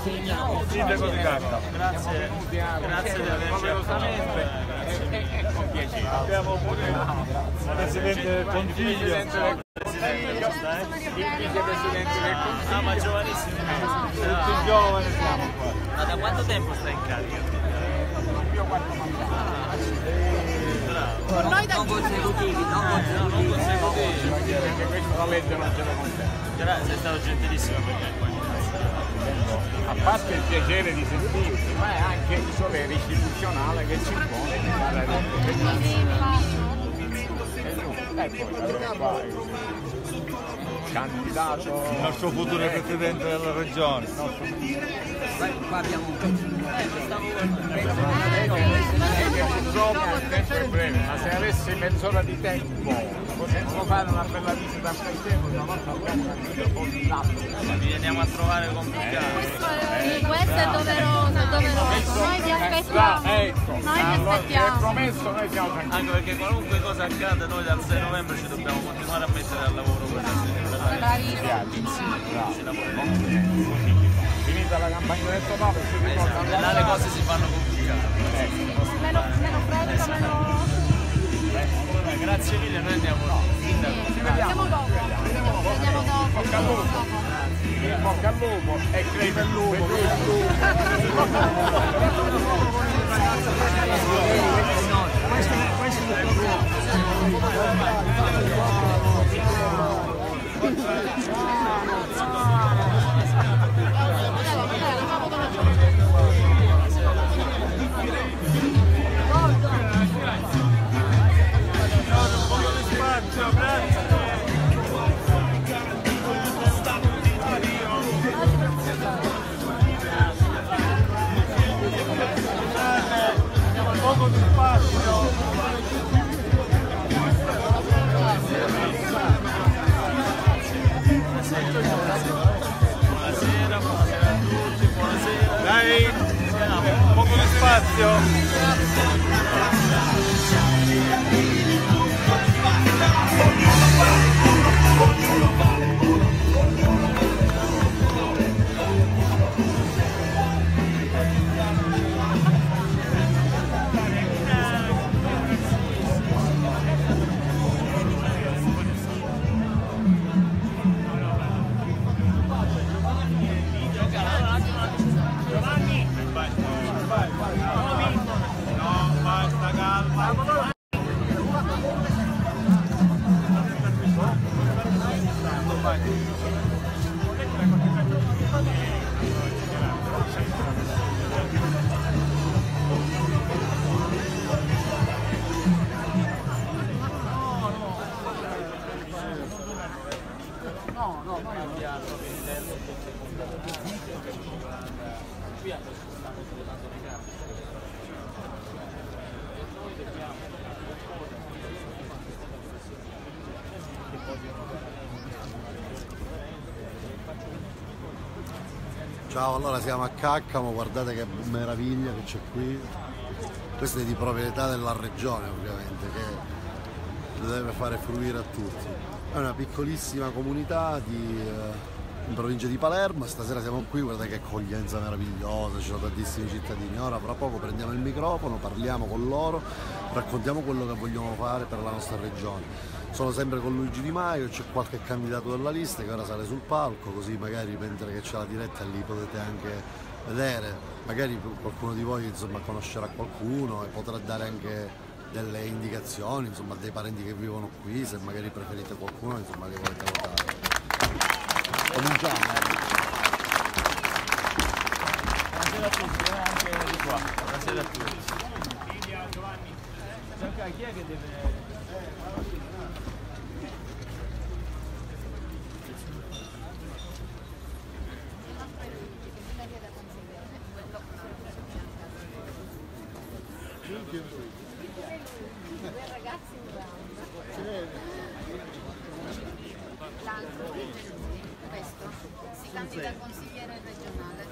Sindaco di Cacca. Grazie di averci accolto. È con piacere. Abbiamo pure il Presidente del Consiglio. Il Vicepresidente del Consiglio. Ah, ma giovanissimo. Tutti giovani siamo qua. Ma da quanto tempo stai in carica? Io 4 mandati. Non consecutivi, Non consecutivi. Perché questa la legge non ce la consente. Sei stato gentilissimo per me qua. A parte il piacere di sentirsi, ma è anche il dovere istituzionale che si impone di fare le e poi avere qua il candidato, il nostro futuro presidente della regione. Qua abbiamo un pezzo. Purtroppo il tempo è breve, ma se avessi mezz'ora di tempo potremmo fare una bella visita al paese, una volta abbiamo un po' di lato. Vi veniamo a trovare con Questo è doveroso, è doveroso. Noi vi aspettiamo. Ecco, Noi vi allora, aspettiamo. è promesso, noi siamo tranquilli. anche perché qualunque cosa accada noi dal 6 novembre ci dobbiamo continuare a mettere al lavoro per Finita la campagna elettorale si riportano là le cose si fanno complicate. Meno fretta, meno... Grazie mille, noi andiamo Andiamo dopo. Andiamo dopo. bocca al lupo, bocca al lupo e crepe il lupo. Poco di spazio. Buonasera a tutti, buonasera. Dai, un poco di spazio. Ciao, allora siamo a Caccamo, guardate che meraviglia che c'è qui. Questo è di proprietà della regione ovviamente, che lo deve fare fruire a tutti. È una piccolissima comunità in provincia di Palermo, stasera siamo qui, guardate che accoglienza meravigliosa, ci sono tantissimi cittadini. Ora fra poco prendiamo il microfono, parliamo con loro, raccontiamo quello che vogliamo fare per la nostra regione. Sono sempre con Luigi Di Maio, c'è qualche candidato della lista che ora sale sul palco, così magari mentre che c'è la diretta lì potete anche vedere, magari qualcuno di voi insomma conoscerà qualcuno e potrà dare anche delle indicazioni, insomma, dei parenti che vivono qui, se magari preferite qualcuno insomma li volete votare. Cominciamo. Buonasera a tutti, anche di qua. Buonasera a tutti. Chi è che deve... Due ragazzi in round. L'altro, questo, si candida consigliere regionale.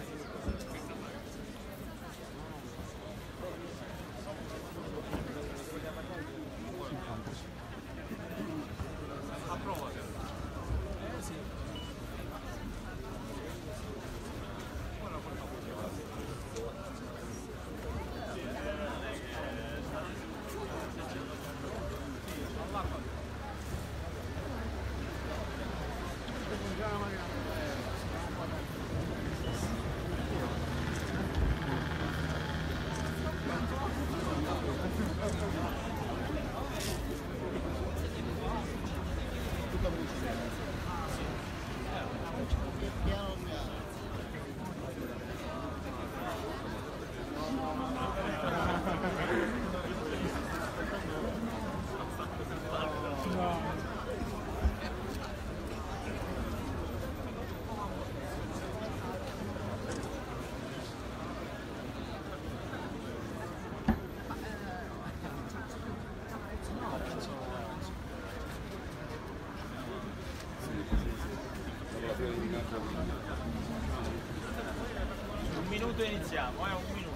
minuto iniziamo, un minuto.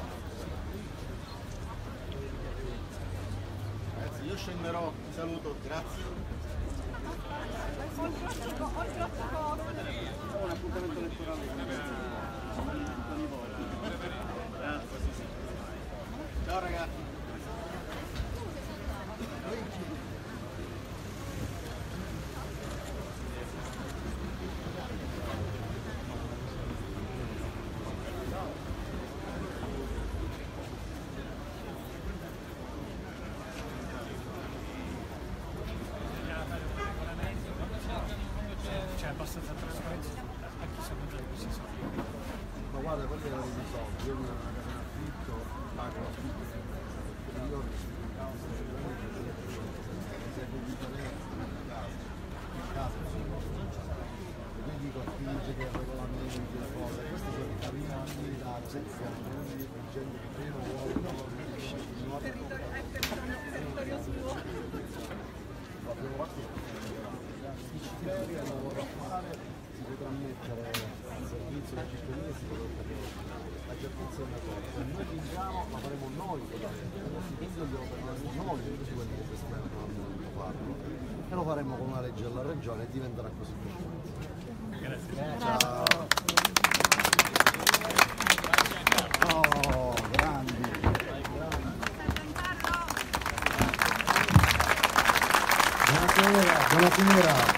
Ragazzi, io scenderò, vi saluto, grazie. Un appuntamento elettorale. Ciao ragazzi. C'è abbastanza trasparenza a chi sono già questi soldi. Ma guarda, quelli erano i soldi, io una casa in affitto, pago l'affitto, io io dico finge che regolamenti e cose, questi sono i cavilli da gente che prima vuole la prima parte e lo vorrà fare, si potrà mettere al servizio dei cittadini e si potrà capire. La certezza è una cosa, se noi vinciamo la faremo noi quindi glielo prendiamo noi tutti quelli che quest'anno non hanno voluto farlo e lo faremo con una legge della regione e diventerà così per forza. Grazie. Ciao. Oh, grandi. Buonasera.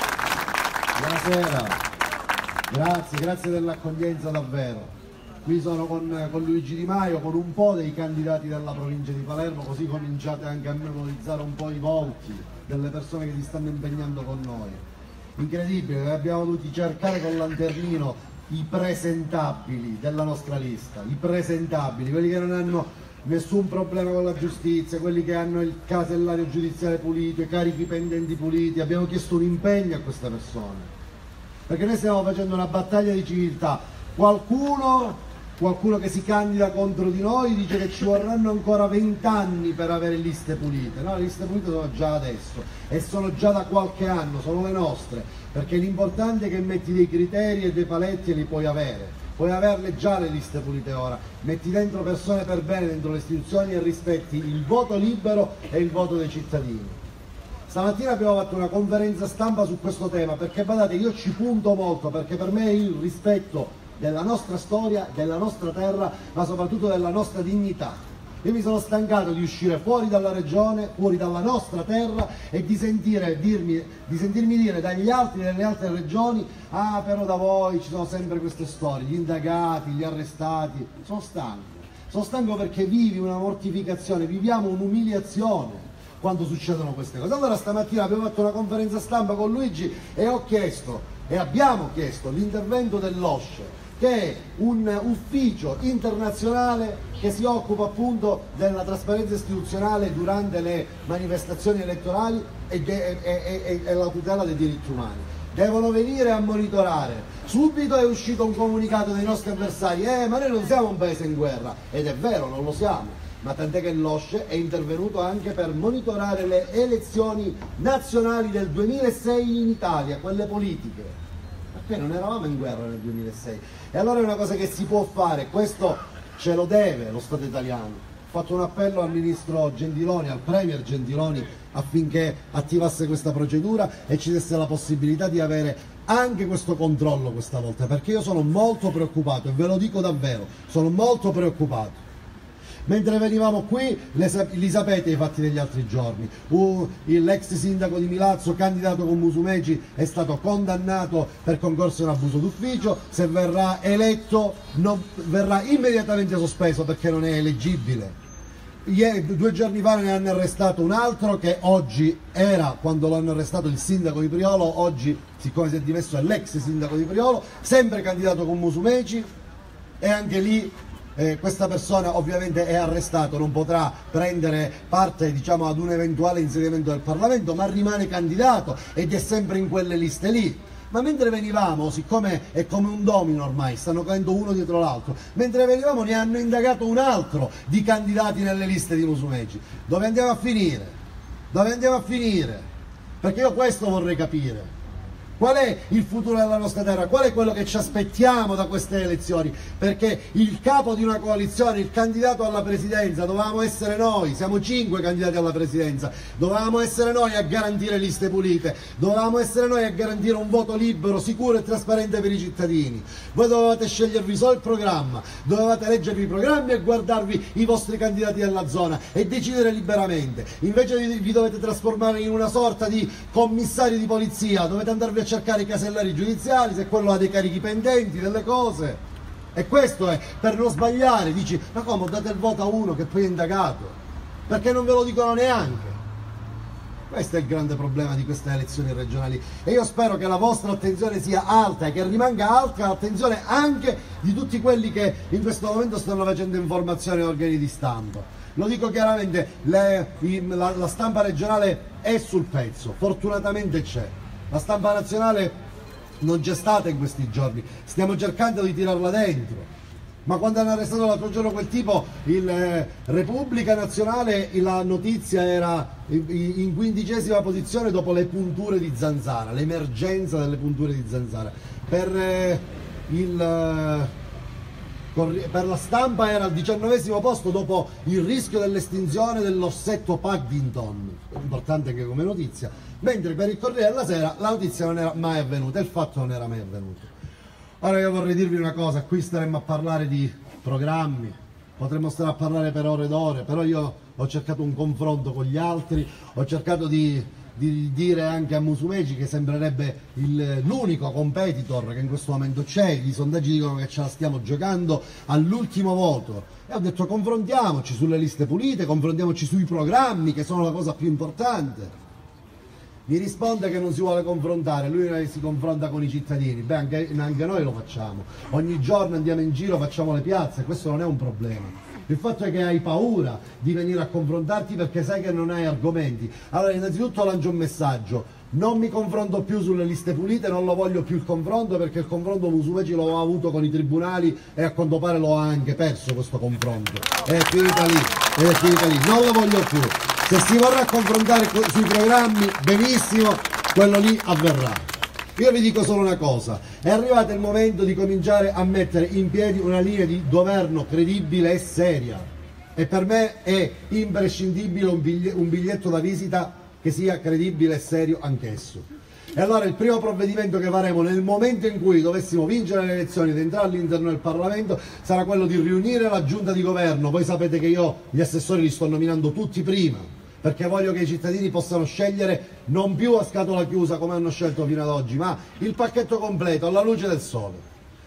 Grazie dell'accoglienza davvero. Qui sono con Luigi Di Maio, con un po' dei candidati della provincia di Palermo, così cominciate anche a memorizzare un po' i volti delle persone che si stanno impegnando con noi. Incredibile, abbiamo dovuto cercare con lanternino i presentabili della nostra lista, i presentabili, quelli che non hanno nessun problema con la giustizia, quelli che hanno il casellario giudiziario pulito, i carichi pendenti puliti. Abbiamo chiesto un impegno a queste persone, perché noi stiamo facendo una battaglia di civiltà. Qualcuno che si candida contro di noi dice che ci vorranno ancora 20 anni per avere liste pulite. No, le liste pulite sono già adesso e sono già da qualche anno, sono le nostre, perché l'importante è che metti dei criteri e dei paletti e li puoi avere. Puoi averle già le liste pulite ora, metti dentro persone per bene dentro le istituzioni e rispetti il voto libero e il voto dei cittadini. Stamattina abbiamo fatto una conferenza stampa su questo tema, perché guardate, io ci punto molto, perché per me è il rispetto della nostra storia, della nostra terra, ma soprattutto della nostra dignità. Io mi sono stancato di uscire fuori dalla regione, fuori dalla nostra terra e di sentirmi dire dagli altri delle altre regioni: ah, però da voi ci sono sempre queste storie, gli indagati, gli arrestati. Sono stanco perché vivi una mortificazione, viviamo un'umiliazione quando succedono queste cose. Allora stamattina abbiamo fatto una conferenza stampa con Luigi e abbiamo chiesto l'intervento dell'OSCE, che è un ufficio internazionale che si occupa appunto della trasparenza istituzionale durante le manifestazioni elettorali e la tutela dei diritti umani. Devono venire a monitorare. Subito è uscito un comunicato dei nostri avversari: ma noi non siamo un paese in guerra, ed è vero, non lo siamo, ma tant'è che l'OSCE è intervenuto anche per monitorare le elezioni nazionali del 2006 in Italia, quelle politiche. Perché non eravamo in guerra nel 2006. E allora è una cosa che si può fare, questo ce lo deve lo Stato italiano. Ho fatto un appello al ministro Gentiloni, al premier Gentiloni, affinché attivasse questa procedura e ci desse la possibilità di avere anche questo controllo questa volta, perché io sono molto preoccupato, e ve lo dico davvero, sono molto preoccupato. Mentre venivamo qui, li sapete i fatti degli altri giorni, l'ex sindaco di Milazzo, candidato con Musumeci, è stato condannato per concorso in abuso d'ufficio. Se verrà eletto verrà immediatamente sospeso perché non è eleggibile. 2 giorni fa ne hanno arrestato un altro, che oggi era, quando l'hanno arrestato, il sindaco di Priolo. Oggi, siccome si è dimesso, è l'ex sindaco di Priolo, sempre candidato con Musumeci, e anche lì questa persona ovviamente è arrestato, non potrà prendere parte, diciamo, ad un eventuale insediamento del Parlamento, ma rimane candidato ed è sempre in quelle liste lì. Ma mentre venivamo, siccome è come un domino ormai, stanno cadendo uno dietro l'altro, mentre venivamo ne hanno indagato un altro di candidati nelle liste di Musumeci. Dove andiamo a finire? Dove andiamo a finire? Perché io questo vorrei capire. Qual è il futuro della nostra terra? Qual è quello che ci aspettiamo da queste elezioni? Perché il capo di una coalizione, il candidato alla presidenza, dovevamo essere noi, siamo 5 candidati alla presidenza, dovevamo essere noi a garantire liste pulite, dovevamo essere noi a garantire un voto libero, sicuro e trasparente per i cittadini. Voi dovevate scegliervi solo il programma, dovevate leggervi i programmi e guardarvi i vostri candidati della zona e decidere liberamente. Invece vi dovete trasformare in una sorta di commissari di polizia, dovete andarvi a cercare i casellari giudiziali, se quello ha dei carichi pendenti, delle cose. E questo è, per non sbagliare, dici, ma come, date il voto a uno che poi è indagato? Perché non ve lo dicono neanche. Questo è il grande problema di queste elezioni regionali e io spero che la vostra attenzione sia alta e che rimanga alta l'attenzione anche di tutti quelli che in questo momento stanno facendo informazioni a organi di stampa. Lo dico chiaramente, la stampa regionale è sul pezzo, fortunatamente c'è. La stampa nazionale non c'è stata in questi giorni, stiamo cercando di tirarla dentro. Ma quando hanno arrestato l'altro giorno quel tipo, in Repubblica Nazionale la notizia era in 15ª posizione dopo le punture di Zanzara, l'emergenza delle punture di Zanzara. Per la stampa era al 19° posto dopo il rischio dell'estinzione dell'ossetto Paddington, importante anche come notizia, mentre per il Corriere della Sera la notizia non era mai avvenuta, il fatto non era mai avvenuto. Ora io vorrei dirvi una cosa, qui staremmo a parlare di programmi, potremmo stare a parlare per ore ed ore, però io ho cercato un confronto con gli altri, ho cercato di dire anche a Musumeci che sembrerebbe l'unico competitor che in questo momento c'è, i sondaggi dicono che ce la stiamo giocando all'ultimo voto e ho detto confrontiamoci sulle liste pulite, confrontiamoci sui programmi che sono la cosa più importante. Mi risponde che non si vuole confrontare, lui si confronta con i cittadini, beh anche noi lo facciamo, ogni giorno andiamo in giro, facciamo le piazze, questo non è un problema. Il fatto è che hai paura di venire a confrontarti perché sai che non hai argomenti. Allora innanzitutto lancio un messaggio, non mi confronto più sulle liste pulite, non lo voglio più il confronto perché il confronto Musumeci lo ha avuto con i tribunali e a quanto pare lo ha anche perso questo confronto. È finita lì, non lo voglio più. Se si vorrà confrontare sui programmi, benissimo, quello lì avverrà. Io vi dico solo una cosa, è arrivato il momento di cominciare a mettere in piedi una linea di governo credibile e seria e per me è imprescindibile un biglietto da visita che sia credibile e serio anch'esso. E allora il primo provvedimento che faremo nel momento in cui dovessimo vincere le elezioni ed entrare all'interno del Parlamento sarà quello di riunire la giunta di governo. Voi sapete che io gli assessori li sto nominando tutti prima, perché voglio che i cittadini possano scegliere non più a scatola chiusa come hanno scelto fino ad oggi, ma il pacchetto completo alla luce del sole.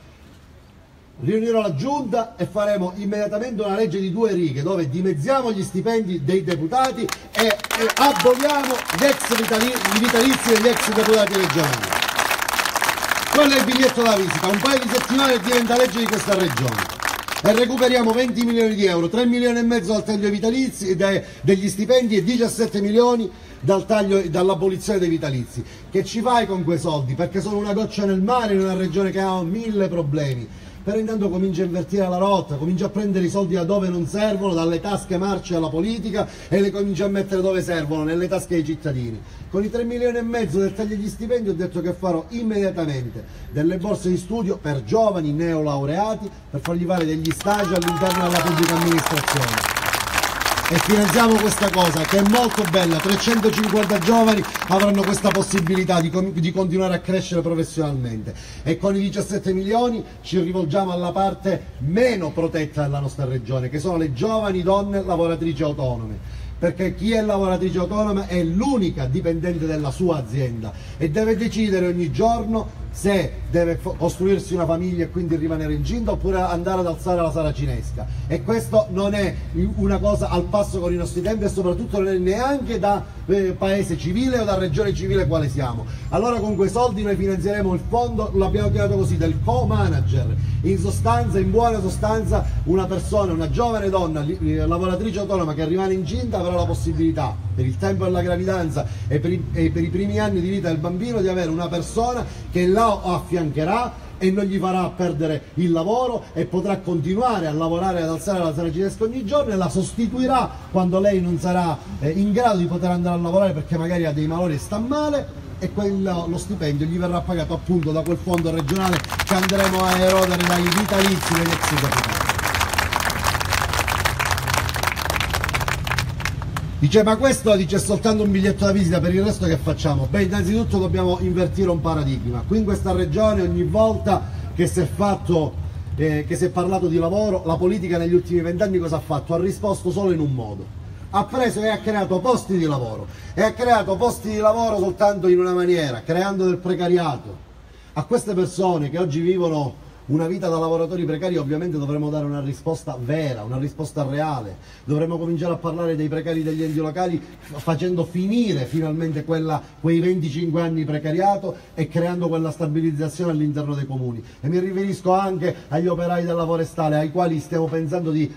Riunirò la giunta e faremo immediatamente una legge di 2 righe dove dimezziamo gli stipendi dei deputati e aboliamo i vitalizi degli ex deputati regionali. Quello è il biglietto da visita, un paio di settimane diventa legge di questa regione. E recuperiamo 20 milioni di euro, 3 milioni e mezzo dal taglio vitalizi, degli stipendi e 17 milioni dall'abolizione dei vitalizi. Che ci fai con quei soldi? Perché sono una goccia nel mare in una regione che ha 1000 problemi. Però intanto comincia a invertire la rotta, comincia a prendere i soldi da dove non servono, dalle tasche marce alla politica e le comincia a mettere dove servono, nelle tasche dei cittadini. Con i 3 milioni e mezzo del taglio degli stipendi ho detto che farò immediatamente delle borse di studio per giovani neolaureati per fargli fare degli stage all'interno della pubblica amministrazione. E finanziamo questa cosa che è molto bella, 350 giovani avranno questa possibilità di continuare a crescere professionalmente e con i 17 milioni ci rivolgiamo alla parte meno protetta della nostra regione, che sono le giovani donne lavoratrici autonome, perché chi è lavoratrice autonoma è l'unica dipendente della sua azienda e deve decidere ogni giorno se deve costruirsi una famiglia e quindi rimanere incinta oppure andare ad alzare la saracinesca, e questo non è una cosa al passo con i nostri tempi e soprattutto non è neanche da paese civile o da regione civile quale siamo. Allora con quei soldi noi finanzieremo il fondo, l'abbiamo chiamato così, del co-manager. In sostanza, in buona sostanza, una persona, una giovane donna lavoratrice autonoma che rimane incinta avrà la possibilità per il tempo della gravidanza e per i primi anni di vita del bambino di avere una persona che la affiancherà e non gli farà perdere il lavoro e potrà continuare a lavorare ad alzare la saracinesca ogni giorno e la sostituirà quando lei non sarà in grado di poter andare a lavorare perché magari ha dei malori e sta male, e lo stipendio gli verrà pagato appunto da quel fondo regionale che andremo a erodere dai vitalizi degli ex capitani. Dice, ma questo dice, è soltanto un biglietto da visita, per il resto che facciamo? Beh, innanzitutto dobbiamo invertire un paradigma. Qui in questa regione ogni volta che si è parlato di lavoro, la politica negli ultimi 20 anni cosa ha fatto? Ha risposto solo in un modo. Ha preso e ha creato posti di lavoro, e ha creato posti di lavoro soltanto in una maniera, creando del precariato. A queste persone che oggi vivono una vita da lavoratori precari ovviamente dovremmo dare una risposta vera, una risposta reale. Dovremmo cominciare a parlare dei precari degli enti locali facendo finire finalmente quei 25 anni di precariato e creando quella stabilizzazione all'interno dei comuni. E mi riferisco anche agli operai della forestale, ai quali stiamo pensando di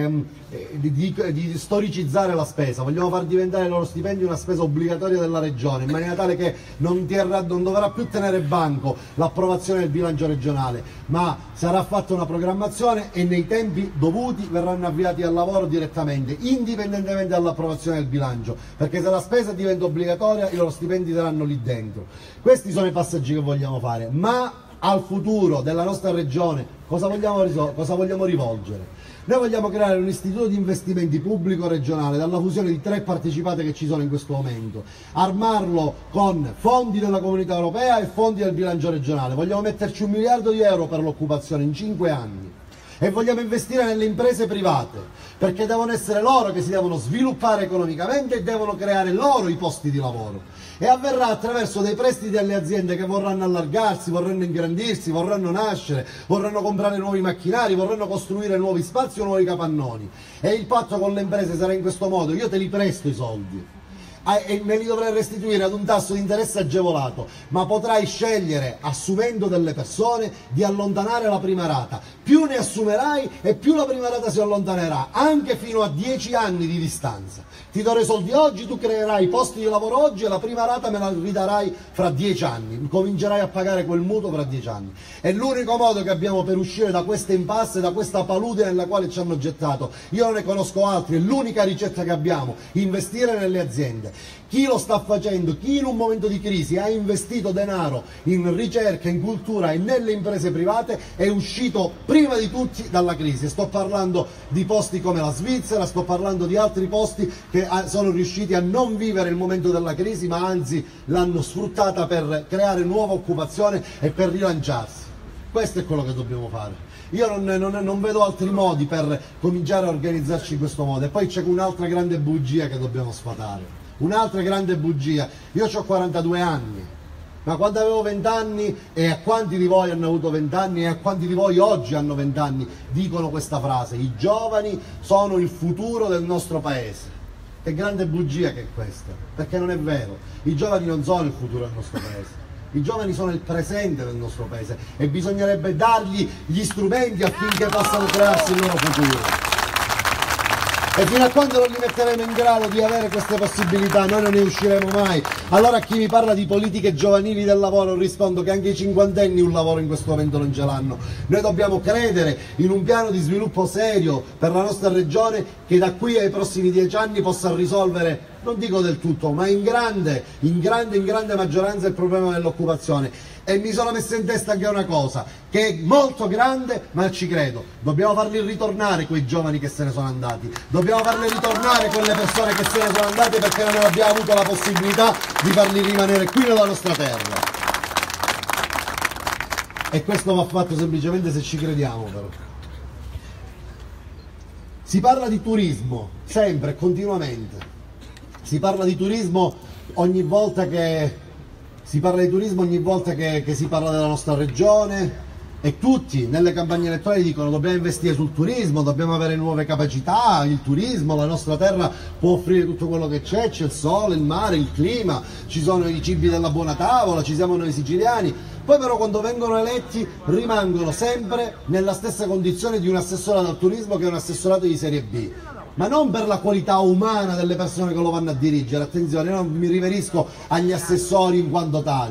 storicizzare la spesa. Vogliamo far diventare il loro stipendio una spesa obbligatoria della regione, in maniera tale che non dovrà più tenere banco l'approvazione del bilancio regionale, ma sarà fatta una programmazione e nei tempi dovuti verranno avviati al lavoro direttamente, indipendentemente dall'approvazione del bilancio, perché se la spesa diventa obbligatoria i loro stipendi saranno lì dentro. Questi sono i passaggi che vogliamo fare, ma al futuro della nostra regione cosa vogliamo rivolgere? Noi vogliamo creare un istituto di investimenti pubblico regionale dalla fusione di 3 partecipate che ci sono in questo momento, armarlo con fondi della Comunità Europea e fondi del bilancio regionale. Vogliamo metterci 1 miliardo di euro per l'occupazione in 5 anni e vogliamo investire nelle imprese private, perché devono essere loro che si devono sviluppare economicamente e devono creare loro i posti di lavoro. E avverrà attraverso dei prestiti alle aziende che vorranno allargarsi, vorranno ingrandirsi, vorranno nascere, vorranno comprare nuovi macchinari, vorranno costruire nuovi spazi o nuovi capannoni. E il patto con le imprese sarà in questo modo: io te li presto i soldi e me li dovrai restituire ad un tasso di interesse agevolato, ma potrai scegliere, assumendo delle persone, di allontanare la prima rata. Più ne assumerai e più la prima rata si allontanerà, anche fino a 10 anni di distanza. Ti do i soldi oggi, tu creerai posti di lavoro oggi e la prima rata me la ridarai fra 10 anni, comincerai a pagare quel mutuo fra 10 anni. È l'unico modo che abbiamo per uscire da questa impasse, da questa palude nella quale ci hanno gettato. Io non ne conosco altri, è l'unica ricetta che abbiamo: investire nelle aziende. Chi lo sta facendo, chi in un momento di crisi ha investito denaro in ricerca, in cultura e nelle imprese private, è uscito prima di tutti dalla crisi. Sto parlando di posti come la Svizzera, sto parlando di altri posti che sono riusciti a non vivere il momento della crisi, ma anzi l'hanno sfruttata per creare nuova occupazione e per rilanciarsi. Questo è quello che dobbiamo fare. Io non vedo altri modi per cominciare a organizzarci in questo modo. E poi c'è un'altra grande bugia che dobbiamo sfatare. Un'altra grande bugia. Io ho 42 anni, ma quando avevo 20 anni, e a quanti di voi hanno avuto 20 anni e a quanti di voi oggi hanno 20 anni, dicono questa frase: i giovani sono il futuro del nostro paese. Che grande bugia che è questa, perché non è vero. I giovani non sono il futuro del nostro paese. I giovani sono il presente del nostro paese e bisognerebbe dargli gli strumenti affinché possano crearsi il loro futuro. E fino a quando non li metteremo in grado di avere queste possibilità noi non ne usciremo mai. Allora a chi mi parla di politiche giovanili del lavoro rispondo che anche i cinquantenni un lavoro in questo momento non ce l'hanno. Noi dobbiamo credere in un piano di sviluppo serio per la nostra regione che da qui ai prossimi 10 anni possa risolvere, non dico del tutto, ma in grande maggioranza il problema dell'occupazione. E mi sono messo in testa anche una cosa, che è molto grande, ma ci credo. Dobbiamo farli ritornare quei giovani che se ne sono andati. Dobbiamo farli ritornare quelle persone che se ne sono andate perché non abbiamo avuto la possibilità di farli rimanere qui nella nostra terra. E questo va fatto semplicemente se ci crediamo, però. Si parla di turismo, sempre, continuamente. Si parla di turismo ogni volta che si parla della nostra regione, e tutti nelle campagne elettorali dicono: dobbiamo investire sul turismo, dobbiamo avere nuove capacità, il turismo, la nostra terra può offrire tutto quello che c'è il sole, il mare, il clima, ci sono i cibi della buona tavola, ci siamo noi siciliani. Poi però quando vengono eletti rimangono sempre nella stessa condizione di un assessorato al turismo che è un assessorato di serie B. Ma non per la qualità umana delle persone che lo vanno a dirigere, attenzione, io non mi riferisco agli assessori in quanto tali.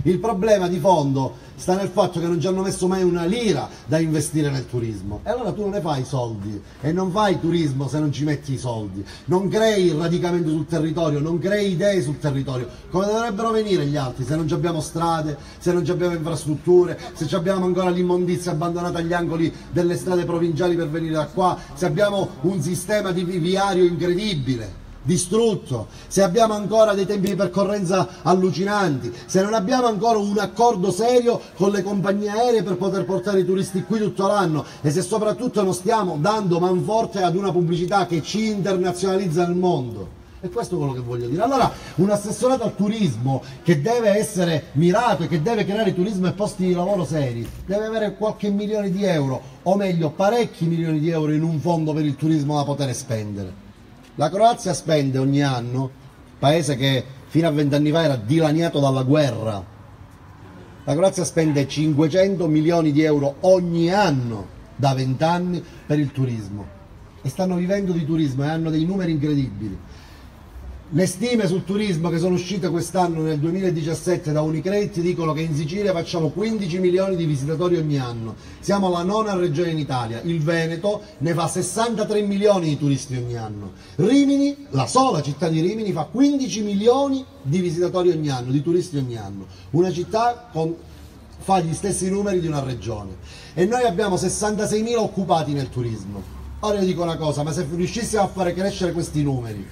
Il problema di fondo sta nel fatto che non ci hanno messo mai una lira da investire nel turismo. E allora tu non ne fai i soldi e non fai turismo se non ci metti i soldi. Non crei il radicamento sul territorio, non crei idee sul territorio. Come dovrebbero venire gli altri se non abbiamo strade, se non abbiamo infrastrutture, se abbiamo ancora l'immondizia abbandonata agli angoli delle strade provinciali per venire da qua, se abbiamo un sistema di viario incredibile, distrutto, se abbiamo ancora dei tempi di percorrenza allucinanti, se non abbiamo ancora un accordo serio con le compagnie aeree per poter portare i turisti qui tutto l'anno e se soprattutto non stiamo dando manforte ad una pubblicità che ci internazionalizza nel mondo. E questo è quello che voglio dire. Allora un assessorato al turismo che deve essere mirato e che deve creare turismo e posti di lavoro seri deve avere qualche milione di euro, o meglio parecchi milioni di euro in un fondo per il turismo da poter spendere. La Croazia spende ogni anno, paese che fino a 20 anni fa era dilaniato dalla guerra, la Croazia spende 500 milioni di euro ogni anno da 20 anni per il turismo e stanno vivendo di turismo e hanno dei numeri incredibili. Le stime sul turismo che sono uscite quest'anno nel 2017 da Unicredit dicono che in Sicilia facciamo 15 milioni di visitatori ogni anno, siamo la nona regione in Italia, il Veneto ne fa 63 milioni di turisti ogni anno, Rimini, la sola città di Rimini, fa 15 milioni di visitatori ogni anno, di turisti ogni anno, una città fa gli stessi numeri di una regione e noi abbiamo 66.000 occupati nel turismo. Ora io dico una cosa, ma se riuscissimo a fare crescere questi numeri,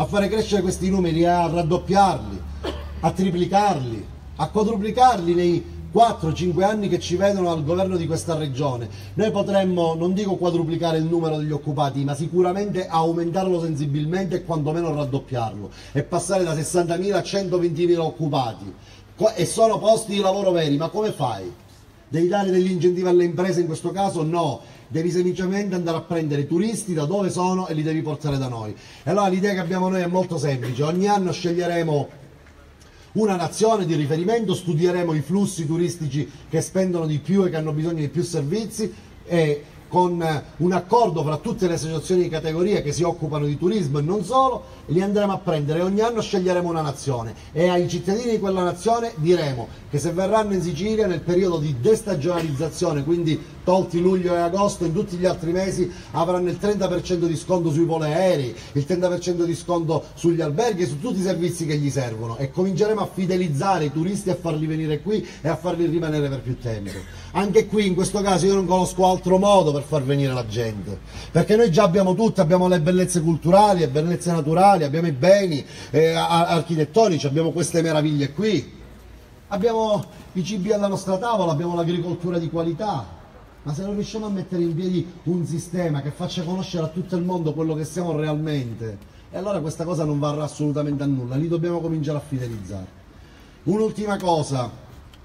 e a raddoppiarli, a triplicarli, a quadruplicarli nei 4-5 anni che ci vedono al governo di questa regione, noi potremmo, non dico quadruplicare il numero degli occupati, ma sicuramente aumentarlo sensibilmente e quantomeno raddoppiarlo e passare da 60.000 a 120.000 occupati. E sono posti di lavoro veri, ma come fai? Devi dare degli incentivi alle imprese in questo caso? No, devi semplicemente andare a prendere i turisti da dove sono e li devi portare da noi. E allora l'idea che abbiamo noi è molto semplice, ogni anno sceglieremo una nazione di riferimento, studieremo i flussi turistici che spendono di più e che hanno bisogno di più servizi e con un accordo fra tutte le associazioni di categoria che si occupano di turismo e non solo, li andremo a prendere e ogni anno sceglieremo una nazione e ai cittadini di quella nazione diremo che se verranno in Sicilia nel periodo di destagionalizzazione, quindi tolti luglio e agosto, in tutti gli altri mesi avranno il 30% di sconto sui voli aerei, il 30% di sconto sugli alberghi e su tutti i servizi che gli servono e cominceremo a fidelizzare i turisti, a farli venire qui e a farli rimanere per più tempo. Anche qui in questo caso io non conosco altro modo per far venire la gente, perché noi già abbiamo tutto, abbiamo le bellezze culturali, le bellezze naturali, abbiamo i beni architettonici, abbiamo queste meraviglie qui, abbiamo i cibi alla nostra tavola, abbiamo l'agricoltura di qualità, ma se non riusciamo a mettere in piedi un sistema che faccia conoscere a tutto il mondo quello che siamo realmente, e allora questa cosa non varrà assolutamente a nulla, li dobbiamo cominciare a fidelizzare. Un'ultima cosa,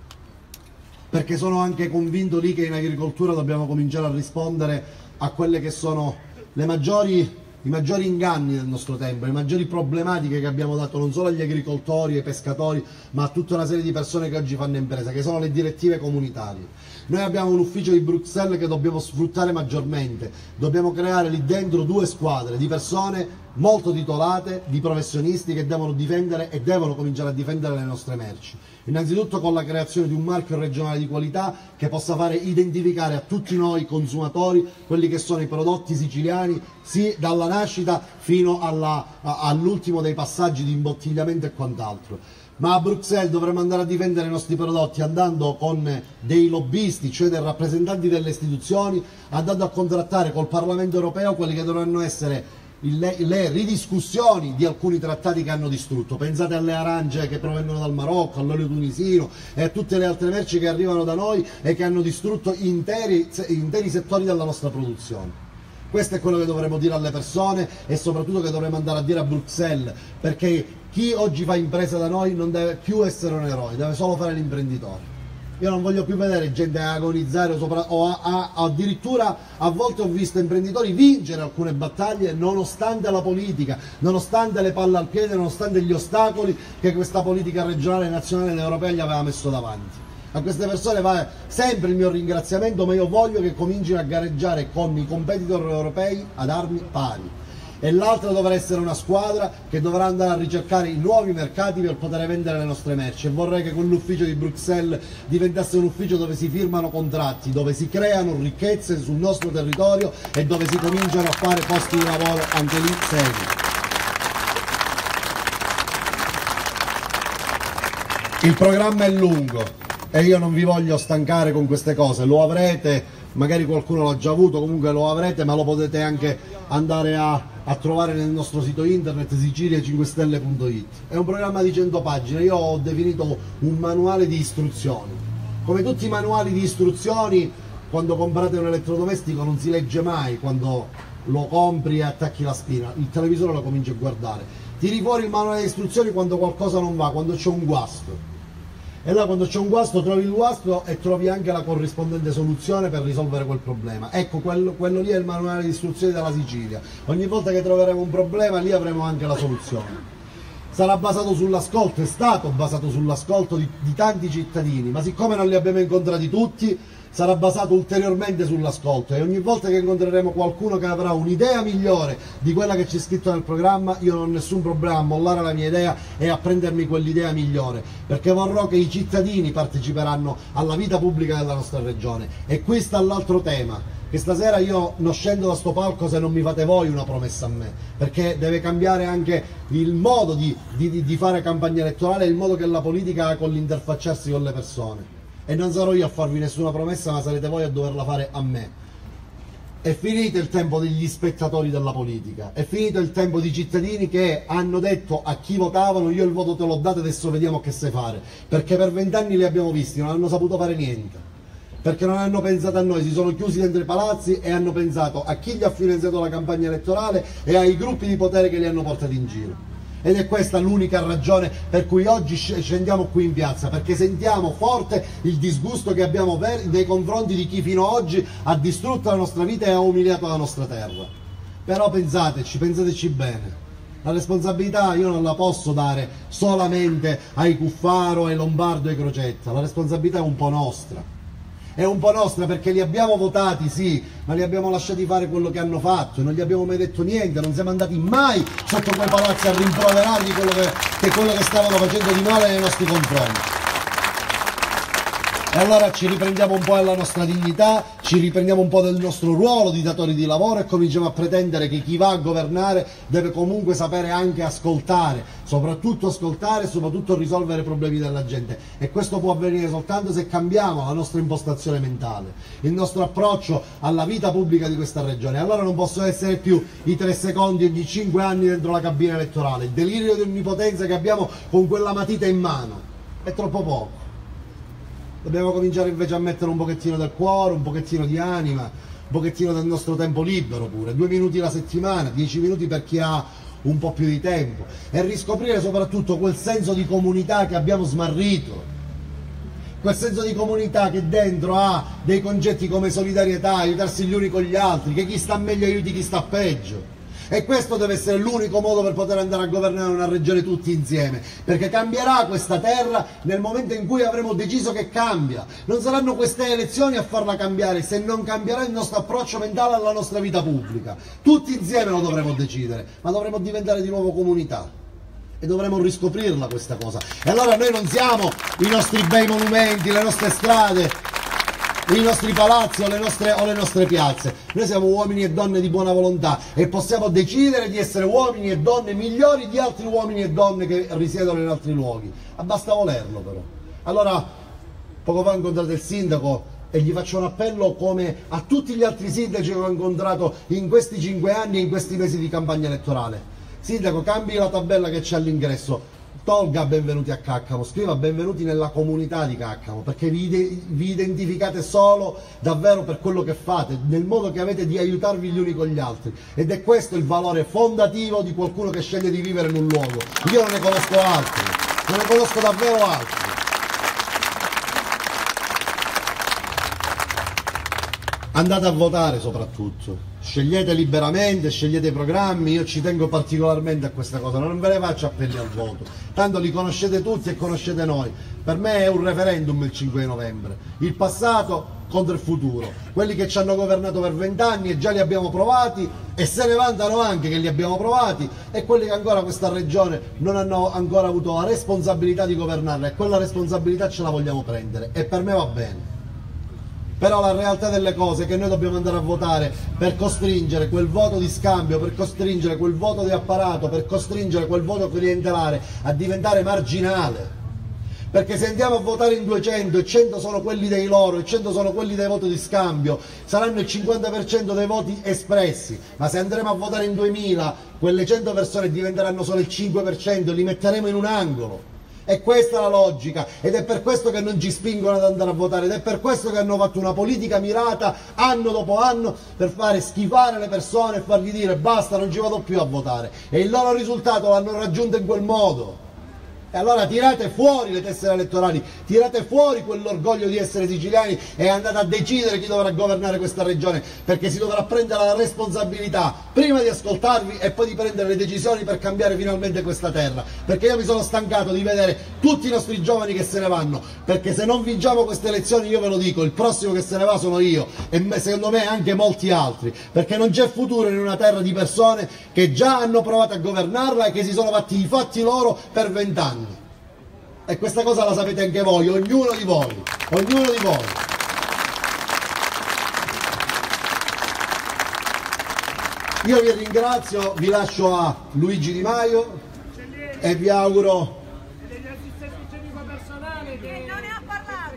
perché sono anche convinto lì che in agricoltura dobbiamo cominciare a rispondere a quelle che sono i maggiori inganni del nostro tempo, le maggiori problematiche che abbiamo dato non solo agli agricoltori, ai pescatori, ma a tutta una serie di persone che oggi fanno impresa, che sono le direttive comunitarie. Noi abbiamo un ufficio di Bruxelles che dobbiamo sfruttare maggiormente, dobbiamo creare lì dentro 2 squadre di persone molto titolate, di professionisti che devono difendere e devono cominciare a difendere le nostre merci. Innanzitutto con la creazione di un marchio regionale di qualità che possa fare identificare a tutti noi consumatori quelli che sono i prodotti siciliani, sì, dalla nascita fino all'ultimo dei passaggi di imbottigliamento e quant'altro. Ma a Bruxelles dovremo andare a difendere i nostri prodotti andando con dei lobbisti, cioè dei rappresentanti delle istituzioni, andando a contrattare col Parlamento europeo quelli che dovranno essere le ridiscussioni di alcuni trattati che hanno distrutto. Pensate alle arance che provengono dal Marocco, all'olio tunisino e a tutte le altre merci che arrivano da noi e che hanno distrutto interi settori della nostra produzione. Questo è quello che dovremmo dire alle persone e soprattutto che dovremmo andare a dire a Bruxelles, perché chi oggi fa impresa da noi non deve più essere un eroe, deve solo fare l'imprenditore. Io non voglio più vedere gente agonizzare addirittura a volte ho visto imprenditori vincere alcune battaglie nonostante la politica, nonostante le palle al piede, nonostante gli ostacoli che questa politica regionale, nazionale ed europea gli aveva messo davanti. A queste persone va sempre il mio ringraziamento, ma io voglio che comincino a gareggiare con i competitor europei ad armi pari. e l'altra dovrà essere una squadra che dovrà andare a ricercare i nuovi mercati per poter vendere le nostre merci, e vorrei che quell'ufficio di Bruxelles diventasse un ufficio dove si firmano contratti, dove si creano ricchezze sul nostro territorio e dove si cominciano a fare posti di lavoro anche lì seri. Il programma è lungo e io non vi voglio stancare con queste cose, lo avrete, magari qualcuno l'ha già avuto, comunque lo avrete, ma lo potete anche andare a trovare nel nostro sito internet sicilia5stelle.it. È un programma di 100 pagine, io ho definito un manuale di istruzioni. Come tutti i manuali di istruzioni, quando comprate un elettrodomestico non si legge mai quando lo compri e attacchi la spina, il televisore lo cominci a guardare. Tiri fuori il manuale di istruzioni quando qualcosa non va, quando c'è un guasto. E là quando c'è un guasto trovi il guasto e trovi anche la corrispondente soluzione per risolvere quel problema. Ecco, quello lì è il manuale di istruzioni della Sicilia. Ogni volta che troveremo un problema lì avremo anche la soluzione. Sarà basato sull'ascolto, è stato basato sull'ascolto di tanti cittadini, ma siccome non li abbiamo incontrati tutti, sarà basato ulteriormente sull'ascolto, e ogni volta che incontreremo qualcuno che avrà un'idea migliore di quella che c'è scritto nel programma, io non ho nessun problema a mollare la mia idea e a prendermi quell'idea migliore, perché vorrò che i cittadini parteciperanno alla vita pubblica della nostra regione. E qui sta l'altro tema, che stasera io non scendo da sto palco se non mi fate voi una promessa a me, perché deve cambiare anche il modo di fare campagna elettorale e il modo che la politica ha con l'interfacciarsi con le persone. E non sarò io a farvi nessuna promessa, ma sarete voi a doverla fare a me. È finito il tempo degli spettatori della politica, è finito il tempo di cittadini che hanno detto a chi votavano: io il voto te l'ho dato, adesso vediamo che sai fare, perché per 20 anni li abbiamo visti, non hanno saputo fare niente, perché non hanno pensato a noi, si sono chiusi dentro i palazzi e hanno pensato a chi gli ha finanziato la campagna elettorale e ai gruppi di potere che li hanno portati in giro. Ed è questa l'unica ragione per cui oggi scendiamo qui in piazza, perché sentiamo forte il disgusto che abbiamo nei confronti di chi fino ad oggi ha distrutto la nostra vita e ha umiliato la nostra terra. Però pensateci bene, la responsabilità io non la posso dare solamente ai Cuffaro, ai Lombardo e ai Crocetta, la responsabilità è un po' nostra. È un po' nostra perché li abbiamo votati, sì, ma li abbiamo lasciati fare quello che hanno fatto, non gli abbiamo mai detto niente, non siamo andati mai sotto quei palazzi a rimproverargli quello che stavano facendo di male nei nostri confronti. E allora ci riprendiamo un po' della nostra dignità, ci riprendiamo un po' del nostro ruolo di datori di lavoro e cominciamo a pretendere che chi va a governare deve comunque sapere anche ascoltare, soprattutto risolvere i problemi della gente. E questo può avvenire soltanto se cambiamo la nostra impostazione mentale, il nostro approccio alla vita pubblica di questa regione. Allora non possono essere più i 3 secondi ogni 5 anni dentro la cabina elettorale, il delirio di onnipotenza che abbiamo con quella matita in mano. È troppo poco. Dobbiamo cominciare invece a mettere un pochettino del cuore, un pochettino di anima, un pochettino del nostro tempo libero pure, 2 minuti la settimana, 10 minuti per chi ha un po' più di tempo, e riscoprire soprattutto quel senso di comunità che abbiamo smarrito, quel senso di comunità che dentro ha dei concetti come solidarietà, aiutarsi gli uni con gli altri, che chi sta meglio aiuti chi sta peggio. E questo deve essere l'unico modo per poter andare a governare una regione tutti insieme, perché cambierà questa terra nel momento in cui avremo deciso che cambia. Non saranno queste elezioni a farla cambiare se non cambierà il nostro approccio mentale alla nostra vita pubblica. Tutti insieme lo dovremo decidere, ma dovremo diventare di nuovo comunità e dovremo riscoprirla questa cosa. E allora noi non siamo i nostri bei monumenti, le nostre strade, i nostri palazzi o le nostre piazze. Noi siamo uomini e donne di buona volontà e possiamo decidere di essere uomini e donne migliori di altri uomini e donne che risiedono in altri luoghi. Basta volerlo però. Allora, poco fa ho incontrato il sindaco e gli faccio un appello come a tutti gli altri sindaci che ho incontrato in questi 5 anni e in questi mesi di campagna elettorale. Sindaco, cambi la tabella che c'è all'ingresso, tolga benvenuti a Caccamo, scriva benvenuti nella comunità di Caccamo, perché vi identificate solo davvero per quello che fate, nel modo che avete di aiutarvi gli uni con gli altri, ed è questo il valore fondativo di qualcuno che sceglie di vivere in un luogo. Io non ne conosco altri, non ne conosco davvero altri. Andate a votare soprattutto, scegliete liberamente, scegliete i programmi, io ci tengo particolarmente a questa cosa, non ve ne faccio appelli al voto, tanto li conoscete tutti e conoscete noi. Per me è un referendum il 5 novembre, il passato contro il futuro, quelli che ci hanno governato per 20 anni e già li abbiamo provati e se ne vantano anche che li abbiamo provati, e quelli che ancora questa regione non hanno ancora avuto la responsabilità di governarla, e quella responsabilità ce la vogliamo prendere e per me va bene. Però la realtà delle cose è che noi dobbiamo andare a votare per costringere quel voto di scambio, per costringere quel voto di apparato, per costringere quel voto clientelare a diventare marginale. Perché se andiamo a votare in 200 e 100 sono quelli dei loro e 100 sono quelli dei voti di scambio, saranno il 50% dei voti espressi, ma se andremo a votare in 2000 quelle 100 persone diventeranno solo il 5% e li metteremo in un angolo. E questa è la logica, ed è per questo che non ci spingono ad andare a votare, ed è per questo che hanno fatto una politica mirata anno dopo anno per fare schifare le persone e fargli dire basta, non ci vado più a votare, e il loro risultato l'hanno raggiunto in quel modo. E allora tirate fuori le tessere elettorali, tirate fuori quell'orgoglio di essere siciliani e andate a decidere chi dovrà governare questa regione, perché si dovrà prendere la responsabilità prima di ascoltarvi e poi di prendere le decisioni per cambiare finalmente questa terra, perché io mi sono stancato di vedere tutti i nostri giovani che se ne vanno, perché se non vinciamo queste elezioni, io ve lo dico, il prossimo che se ne va sono io e secondo me anche molti altri, perché non c'è futuro in una terra di persone che già hanno provato a governarla e che si sono fatti i fatti loro per 20 anni. E questa cosa la sapete anche voi, ognuno di voi, ognuno di voi. Io vi ringrazio, vi lascio a Luigi Di Maio e vi auguro... Degli assistenti igienico personale che non ne ha parlato.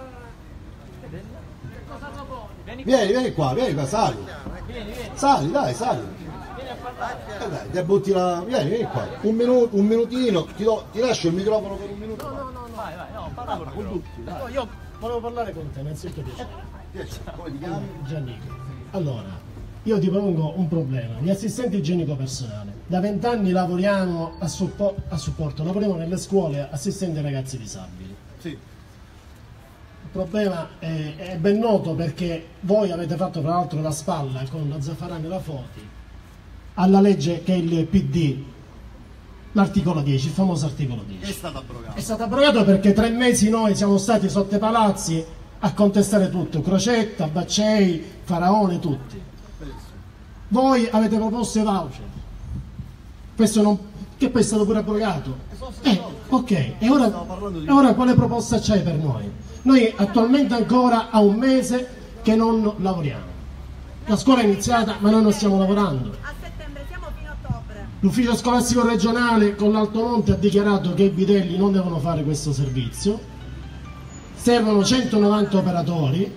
Che cosa proponi? Vieni qua, sali. Sali, dai, sali. Dai, ti butti la... Vieni qua, un minutino, ti lascio il microfono per un minuto. No, parla con tutti. No, io volevo parlare con te, innanzitutto Come ti chiami? Giannico. Allora, io ti pongo un problema. Gli assistenti igienico personale. Da 20 anni lavoriamo a supporto, lavoriamo nelle scuole assistenti ai ragazzi disabili. Sì. Il problema è ben noto perché voi avete fatto tra l'altro la spalla con la Zaffarani e la Foti alla legge che è il PD, l'articolo 10, il famoso articolo 10. È stato abrogato. È stato abrogato perché 3 mesi noi siamo stati sotto i palazzi a contestare tutto, Crocetta, Baccei, Faraone, tutti. Voi avete proposto i voucher, questo non, che poi è stato pure abrogato. Ok, e ora quale proposta c'hai per noi? Noi attualmente ancora a un mese che non lavoriamo. La scuola è iniziata ma noi non stiamo lavorando. A settembre siamo fino a ottobre. L'ufficio scolastico regionale con l'Altomonte ha dichiarato che i bidelli non devono fare questo servizio. Servono 190 operatori.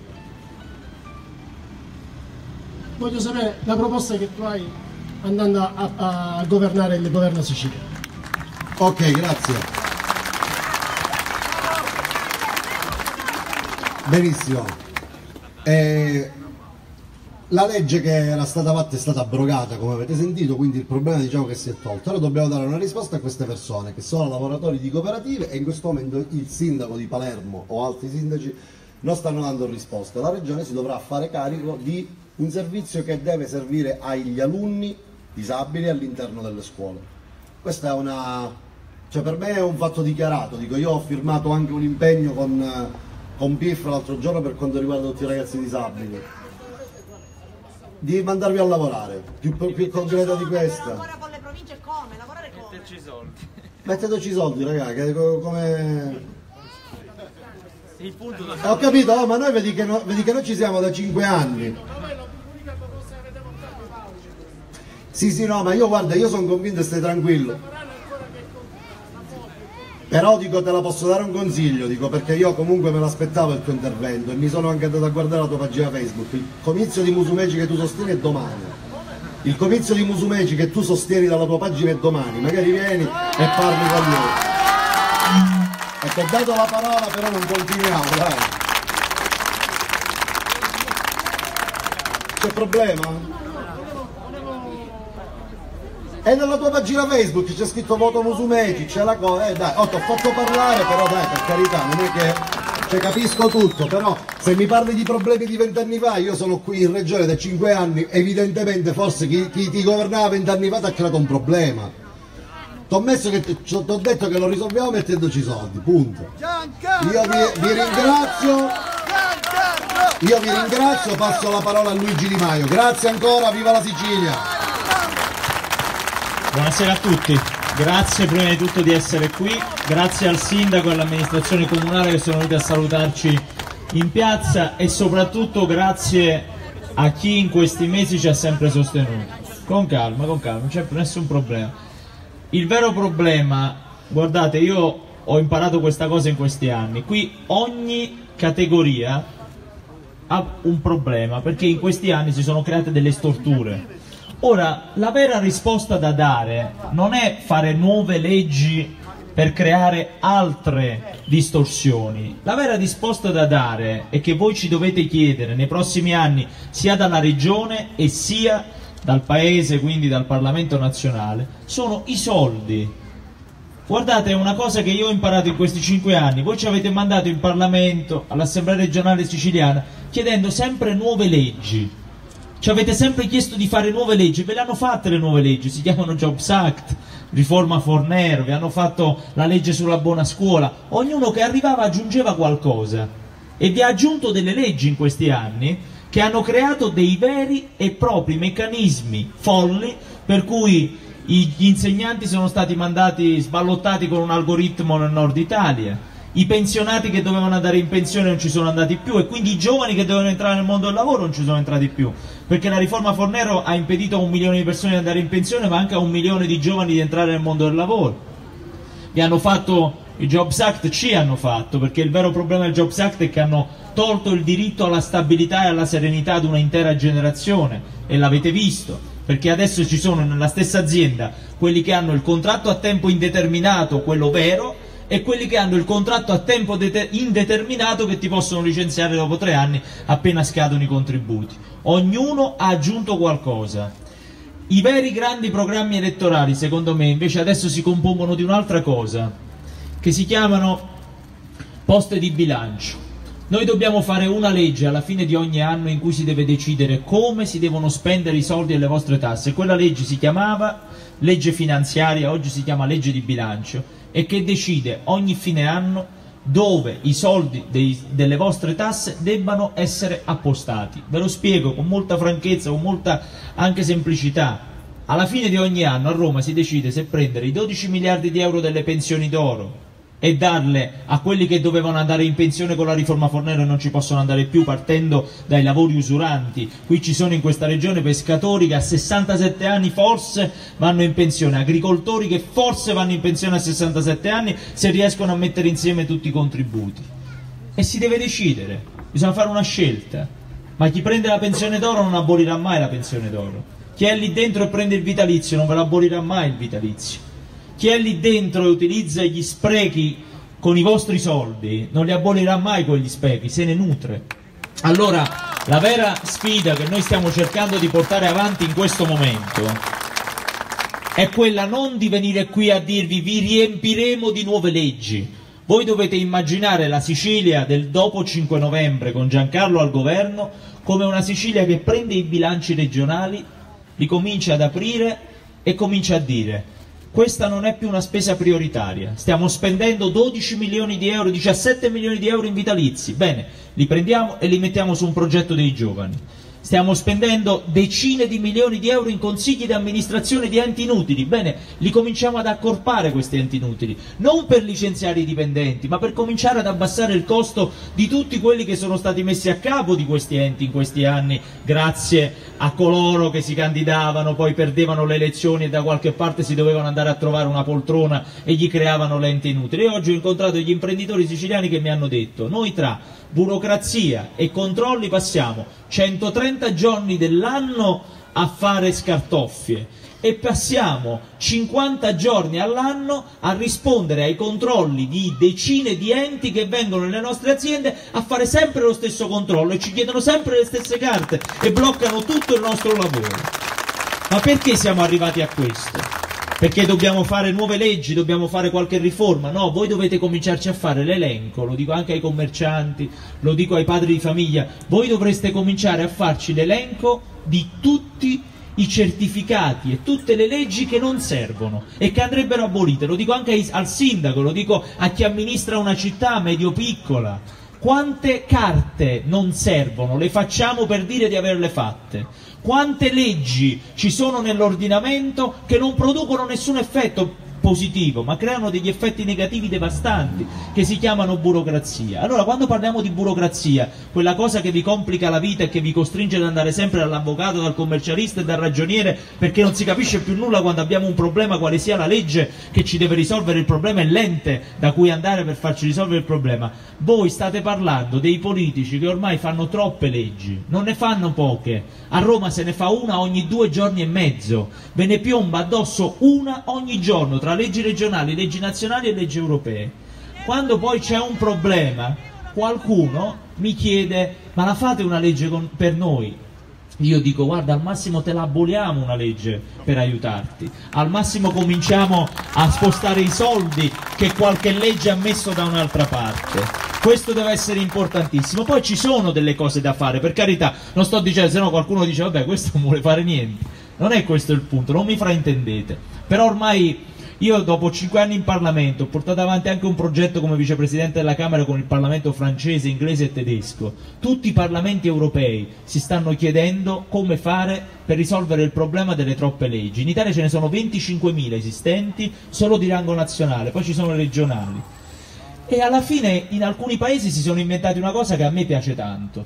Voglio sapere la proposta che tu hai andando a governare il governo siciliano. Ok, grazie. Benissimo. La legge che era stata fatta è stata abrogata, come avete sentito, quindi il problema diciamo che si è tolto. Ora dobbiamo dare una risposta a queste persone che sono lavoratori di cooperative e in questo momento il sindaco di Palermo o altri sindaci non stanno dando risposte. La regione si dovrà fare carico di un servizio che deve servire agli alunni disabili all'interno delle scuole. Questa è una... cioè per me è un fatto dichiarato. Dico, io ho firmato anche un impegno con PIF l'altro giorno per quanto riguarda tutti i ragazzi disabili, di mandarvi a lavorare, più concreto di questa. Ancora con le province come? Lavorare come? Metterci i soldi. Metteteci i soldi, ragazzi, come... Il punto Ho capito, oh, ma noi vedi che noi ci siamo da 5 anni. Sì, no, ma io guarda, io sono convinto e stai tranquillo. Però dico, te la posso dare un consiglio, dico, perché io comunque me l'aspettavo il tuo intervento e mi sono anche andato a guardare la tua pagina Facebook. Il comizio di Musumeci che tu sostieni è domani. Il comizio di Musumeci che tu sostieni dalla tua pagina è domani. Magari vieni e parli con loro. E ti ho dato la parola, però non continuiamo, dai. C'è problema? E nella tua pagina Facebook c'è scritto voto Musumeci, c'è la cosa, dai, ti ho fatto parlare, però dai, per carità, non è che, cioè, capisco tutto, però se mi parli di problemi di 20 anni fa, io sono qui in regione da 5 anni, evidentemente forse chi ti governava 20 anni fa ti ha creato un problema. T'ho detto che lo risolviamo mettendoci i soldi, punto. Io vi Io vi ringrazio, passo la parola a Luigi Di Maio. Grazie ancora, viva la Sicilia! Buonasera a tutti, grazie prima di tutto di essere qui, grazie al sindaco e all'amministrazione comunale che sono venuti a salutarci in piazza e soprattutto grazie a chi in questi mesi ci ha sempre sostenuto. Con calma, non c'è nessun problema. Il vero problema, guardate, io ho imparato questa cosa in questi anni, qui ogni categoria ha un problema perché in questi anni si sono create delle storture. Ora, la vera risposta da dare non è fare nuove leggi per creare altre distorsioni. La vera risposta da dare è che voi ci dovete chiedere nei prossimi anni, sia dalla Regione e sia dal Paese, quindi dal Parlamento nazionale, sono i soldi. Guardate, è una cosa che io ho imparato in questi 5 anni. Voi ci avete mandato in Parlamento, all'Assemblea regionale siciliana, chiedendo sempre nuove leggi. Ci avete sempre chiesto di fare nuove leggi, ve le hanno fatte le nuove leggi, si chiamano Jobs Act, riforma Fornero, vi hanno fatto la legge sulla buona scuola, ognuno che arrivava aggiungeva qualcosa e vi ha aggiunto delle leggi in questi anni che hanno creato dei veri e propri meccanismi folli per cui gli insegnanti sono stati mandati sballottati con un algoritmo nel nord Italia, i pensionati che dovevano andare in pensione non ci sono andati più e quindi i giovani che dovevano entrare nel mondo del lavoro non ci sono entrati più, perché la riforma Fornero ha impedito a 1 milione di persone di andare in pensione ma anche a 1 milione di giovani di entrare nel mondo del lavoro. Vi hanno fatto il Jobs Act, ci hanno fatto, perché il vero problema del Jobs Act è che hanno tolto il diritto alla stabilità e alla serenità ad una intera generazione e l'avete visto, perché adesso ci sono nella stessa azienda quelli che hanno il contratto a tempo indeterminato, quello vero, e quelli che hanno il contratto a tempo indeterminato che ti possono licenziare dopo 3 anni appena scadono i contributi. Ognuno ha aggiunto qualcosa. I veri grandi programmi elettorali, secondo me, invece adesso si compongono di un'altra cosa, che si chiamano poste di bilancio. Noi dobbiamo fare una legge alla fine di ogni anno in cui si deve decidere come si devono spendere i soldi e le vostre tasse. Quella legge si chiamava legge finanziaria, oggi si chiama legge di bilancio, e che decide ogni fine anno dove i soldi delle vostre tasse debbano essere appostati. Ve lo spiego con molta franchezza, con molta anche semplicità. Alla fine di ogni anno a Roma si decide se prendere i 12 miliardi di euro delle pensioni d'oro e darle a quelli che dovevano andare in pensione con la riforma Fornero e non ci possono andare più, partendo dai lavori usuranti. Qui ci sono in questa regione pescatori che a 67 anni forse vanno in pensione, agricoltori che forse vanno in pensione a 67 anni se riescono a mettere insieme tutti i contributi. E si deve decidere, bisogna fare una scelta. Ma chi prende la pensione d'oro non abolirà mai la pensione d'oro. Chi è lì dentro e prende il vitalizio non ve lo abolirà mai il vitalizio. Chi è lì dentro e utilizza gli sprechi con i vostri soldi non li abolirà mai quegli sprechi, se ne nutre. Allora, la vera sfida che noi stiamo cercando di portare avanti in questo momento è quella non di venire qui a dirvi vi riempiremo di nuove leggi. Voi dovete immaginare la Sicilia del dopo 5 novembre con Giancarlo al governo come una Sicilia che prende i bilanci regionali, li comincia ad aprire e comincia a dire: questa non è più una spesa prioritaria, stiamo spendendo 12 milioni di euro, 17 milioni di euro in vitalizi, bene, li prendiamo e li mettiamo su un progetto dei giovani. Stiamo spendendo decine di milioni di euro in consigli di amministrazione di enti inutili, bene, li cominciamo ad accorpare questi enti inutili, non per licenziare i dipendenti, ma per cominciare ad abbassare il costo di tutti quelli che sono stati messi a capo di questi enti in questi anni, grazie a coloro che si candidavano, poi perdevano le elezioni e da qualche parte si dovevano andare a trovare una poltrona e gli creavano l'ente inutile. E oggi ho incontrato degli imprenditori siciliani che mi hanno detto: noi tra burocrazia e controlli passiamo 130 giorni dell'anno a fare scartoffie e passiamo 50 giorni all'anno a rispondere ai controlli di decine di enti che vengono nelle nostre aziende a fare sempre lo stesso controllo e ci chiedono sempre le stesse carte e bloccano tutto il nostro lavoro. Ma perché siamo arrivati a questo? Perché dobbiamo fare nuove leggi, dobbiamo fare qualche riforma? No, voi dovete cominciarci a fare l'elenco, lo dico anche ai commercianti, lo dico ai padri di famiglia, voi dovreste cominciare a farci l'elenco di tutti i certificati e tutte le leggi che non servono e che andrebbero abolite. Lo dico anche al sindaco, lo dico a chi amministra una città medio-piccola. Quante carte non servono, le facciamo per dire di averle fatte. Quante leggi ci sono nell'ordinamento che non producono nessun effetto positivo, ma creano degli effetti negativi devastanti che si chiamano burocrazia. Allora, quando parliamo di burocrazia, quella cosa che vi complica la vita e che vi costringe ad andare sempre dall'avvocato, dal commercialista e dal ragioniere, perché non si capisce più nulla quando abbiamo un problema, quale sia la legge che ci deve risolvere il problema e l'ente da cui andare per farci risolvere il problema. Voi state parlando dei politici che ormai fanno troppe leggi, non ne fanno poche. A Roma se ne fa una ogni 2 giorni e mezzo, ve ne piomba addosso una ogni giorno, tra leggi regionali, leggi nazionali e leggi europee. Quando poi c'è un problema, qualcuno mi chiede: ma la fate una legge per noi? Io dico: guarda, al massimo te la aboliamo una legge per aiutarti, al massimo cominciamo a spostare i soldi che qualche legge ha messo da un'altra parte. Questo deve essere importantissimo. Poi ci sono delle cose da fare, per carità, non sto dicendo, se no qualcuno dice vabbè, questo non vuole fare niente. Non è questo il punto, non mi fraintendete. Però ormai io dopo 5 anni in Parlamento ho portato avanti anche un progetto come vicepresidente della Camera con il Parlamento francese, inglese e tedesco. Tutti i parlamenti europei si stanno chiedendo come fare per risolvere il problema delle troppe leggi. In Italia ce ne sono 25.000 esistenti solo di rango nazionale, poi ci sono le regionali. E alla fine in alcuni paesi si sono inventati una cosa che a me piace tanto.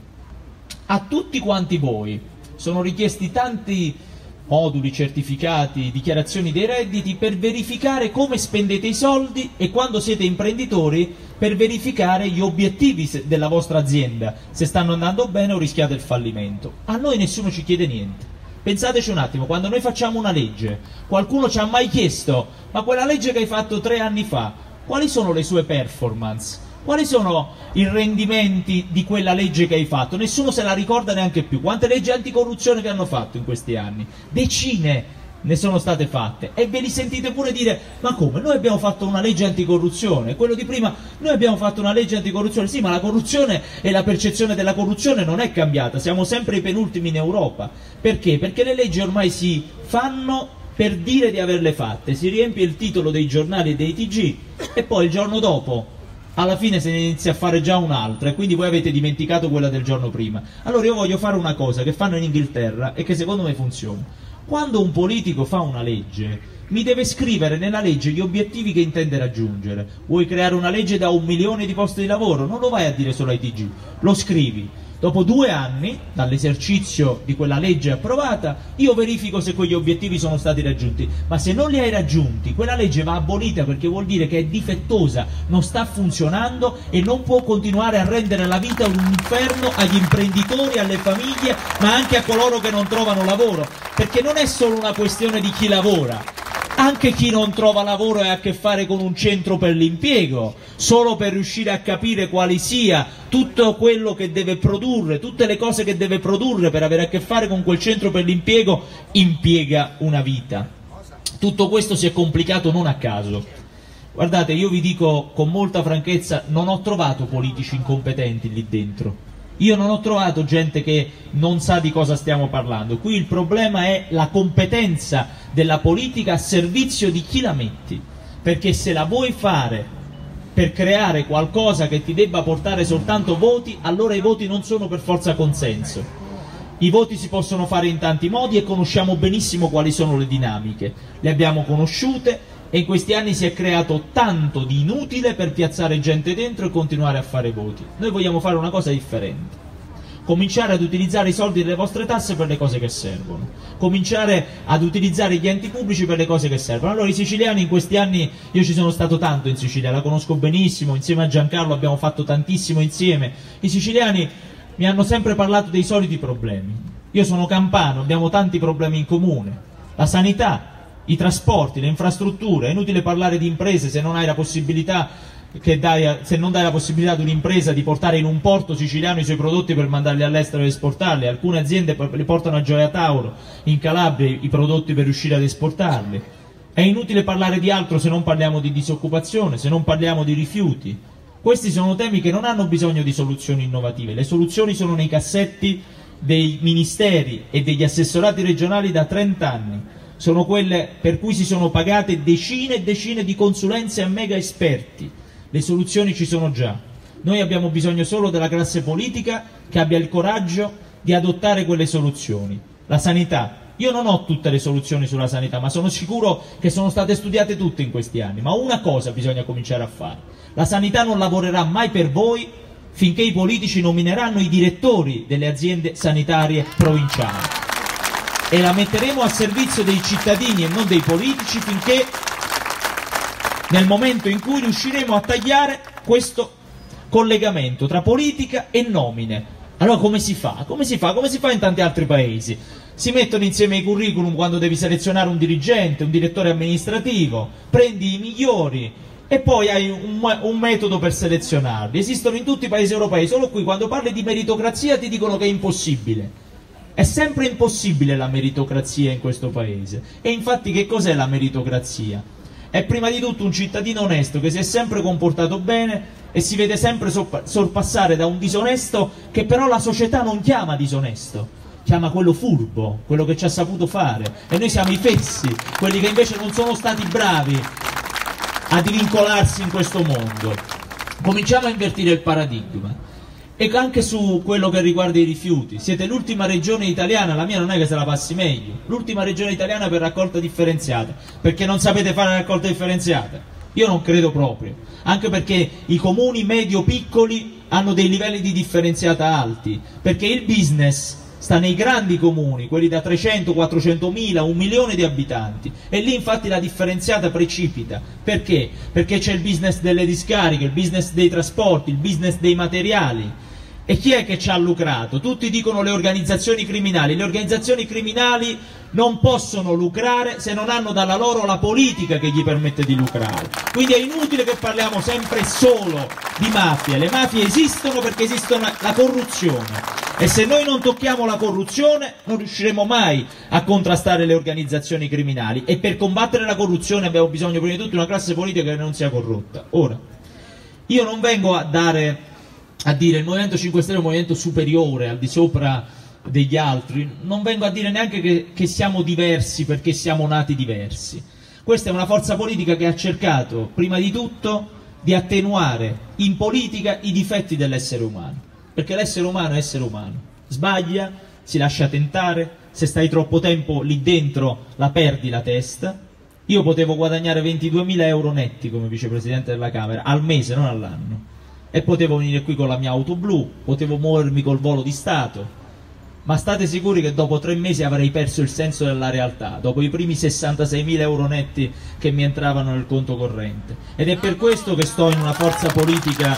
A tutti quanti voi sono richiesti tanti moduli, certificati, dichiarazioni dei redditi per verificare come spendete i soldi, e quando siete imprenditori per verificare gli obiettivi della vostra azienda, se stanno andando bene o rischiate il fallimento. A noi nessuno ci chiede niente. Pensateci un attimo, quando noi facciamo una legge, qualcuno ci ha mai chiesto: ma quella legge che hai fatto 3 anni fa, quali sono le sue performance? Quali sono i rendimenti di quella legge che hai fatto? Nessuno se la ricorda neanche più. Quante leggi anticorruzione che hanno fatto in questi anni? Decine ne sono state fatte, e ve li sentite pure dire: ma come? Noi abbiamo fatto una legge anticorruzione, quello di prima, noi abbiamo fatto una legge anticorruzione. Sì, ma la corruzione e la percezione della corruzione non è cambiata, siamo sempre i penultimi in Europa. Perché? Perché le leggi ormai si fanno per dire di averle fatte, si riempie il titolo dei giornali e dei TG, e poi il giorno dopo alla fine se ne inizia a fare già un'altra, e quindi voi avete dimenticato quella del giorno prima. Allora io voglio fare una cosa che fanno in Inghilterra e che secondo me funziona. Quando un politico fa una legge, mi deve scrivere nella legge gli obiettivi che intende raggiungere. Vuoi creare una legge da 1 milione di posti di lavoro? Non lo vai a dire solo ai TG, lo scrivi. Dopo 2 anni dall'esercizio di quella legge approvata, io verifico se quegli obiettivi sono stati raggiunti. Ma se non li hai raggiunti, quella legge va abolita, perché vuol dire che è difettosa, non sta funzionando e non può continuare a rendere la vita un inferno agli imprenditori, alle famiglie, ma anche a coloro che non trovano lavoro. Perché non è solo una questione di chi lavora. Anche chi non trova lavoro ha a che fare con un centro per l'impiego, solo per riuscire a capire quali sia tutto quello che deve produrre, tutte le cose che deve produrre per avere a che fare con quel centro per l'impiego, impiega una vita. Tutto questo si è complicato non a caso. Guardate, io vi dico con molta franchezza, non ho trovato politici incompetenti lì dentro. Io non ho trovato gente che non sa di cosa stiamo parlando. Qui il problema è la competenza della politica a servizio di chi la metti. Perché se la vuoi fare per creare qualcosa che ti debba portare soltanto voti, allora i voti non sono per forza consenso. I voti si possono fare in tanti modi e conosciamo benissimo quali sono le dinamiche. Le abbiamo conosciute e in questi anni si è creato tanto di inutile per piazzare gente dentro e continuare a fare voti. Noi vogliamo fare una cosa differente: cominciare ad utilizzare i soldi delle vostre tasse per le cose che servono, cominciare ad utilizzare gli enti pubblici per le cose che servono. Allora i siciliani in questi anni, io ci sono stato tanto in Sicilia, la conosco benissimo, insieme a Giancarlo abbiamo fatto tantissimo insieme. I siciliani mi hanno sempre parlato dei soliti problemi. Io sono campano, abbiamo tanti problemi in comune: la sanità, i trasporti, le infrastrutture. È inutile parlare di imprese se non hai la possibilità se non dai la possibilità ad un'impresa di portare in un porto siciliano i suoi prodotti per mandarli all'estero e esportarli. Alcune aziende li portano a Gioia Tauro in Calabria i prodotti per riuscire ad esportarli. È inutile parlare di altro se non parliamo di disoccupazione, se non parliamo di rifiuti. Questi sono temi che non hanno bisogno di soluzioni innovative. Le soluzioni sono nei cassetti dei ministeri e degli assessorati regionali da 30 anni. Sono quelle per cui si sono pagate decine e decine di consulenze a mega esperti. Le soluzioni ci sono già. Noi abbiamo bisogno solo della classe politica che abbia il coraggio di adottare quelle soluzioni. La sanità. Io non ho tutte le soluzioni sulla sanità, ma sono sicuro che sono state studiate tutte in questi anni. Ma una cosa bisogna cominciare a fare. La sanità non lavorerà mai per voi finché i politici nomineranno i direttori delle aziende sanitarie provinciali. E la metteremo a servizio dei cittadini e non dei politici finché, nel momento in cui riusciremo a tagliare questo collegamento tra politica e nomine. Allora come si fa? Come si fa? Come si fa in tanti altri paesi? Si mettono insieme i curriculum quando devi selezionare un dirigente, un direttore amministrativo, prendi i migliori e poi hai un metodo per selezionarli. Esistono in tutti i paesi europei, solo qui quando parli di meritocrazia ti dicono che è impossibile. È sempre impossibile la meritocrazia in questo paese. E infatti che cos'è la meritocrazia? È prima di tutto un cittadino onesto che si è sempre comportato bene e si vede sempre sorpassare da un disonesto che però la società non chiama disonesto, chiama quello furbo, quello che ci ha saputo fare. E noi siamo i fessi, quelli che invece non sono stati bravi a divincolarsi in questo mondo. Cominciamo a invertire il paradigma. E anche su quello che riguarda i rifiuti. Siete l'ultima regione italiana, la mia non è che se la passi meglio, l'ultima regione italiana per raccolta differenziata, perché non sapete fare la raccolta differenziata? Io non credo proprio, anche perché i comuni medio-piccoli hanno dei livelli di differenziata alti, perché il business sta nei grandi comuni, quelli da 300, 400 mila, 1 milione di abitanti, e lì infatti la differenziata precipita. Perché? Perché c'è il business delle discariche, il business dei trasporti, il business dei materiali. E chi è che ci ha lucrato? Tutti dicono le organizzazioni criminali. Le organizzazioni criminali non possono lucrare se non hanno dalla loro la politica che gli permette di lucrare. Quindi è inutile che parliamo sempre solo di mafia. Le mafie esistono perché esiste la corruzione. E se noi non tocchiamo la corruzione non riusciremo mai a contrastare le organizzazioni criminali. E per combattere la corruzione abbiamo bisogno prima di tutto di una classe politica che non sia corrotta. Ora, io non vengo a dire il Movimento 5 Stelle è un movimento superiore, al di sopra degli altri, non vengo a dire neanche che siamo diversi perché siamo nati diversi. Questa è una forza politica che ha cercato prima di tutto di attenuare in politica i difetti dell'essere umano, perché l'essere umano è essere umano, sbaglia, si lascia tentare, se stai troppo tempo lì dentro la perdi la testa. Io potevo guadagnare 22.000 euro netti come vicepresidente della Camera al mese, non all'anno, e potevo venire qui con la mia auto blu, potevo muovermi col volo di Stato, ma state sicuri che dopo 3 mesi avrei perso il senso della realtà, dopo i primi 66.000 euro netti che mi entravano nel conto corrente. Ed è per questo che sto in una forza politica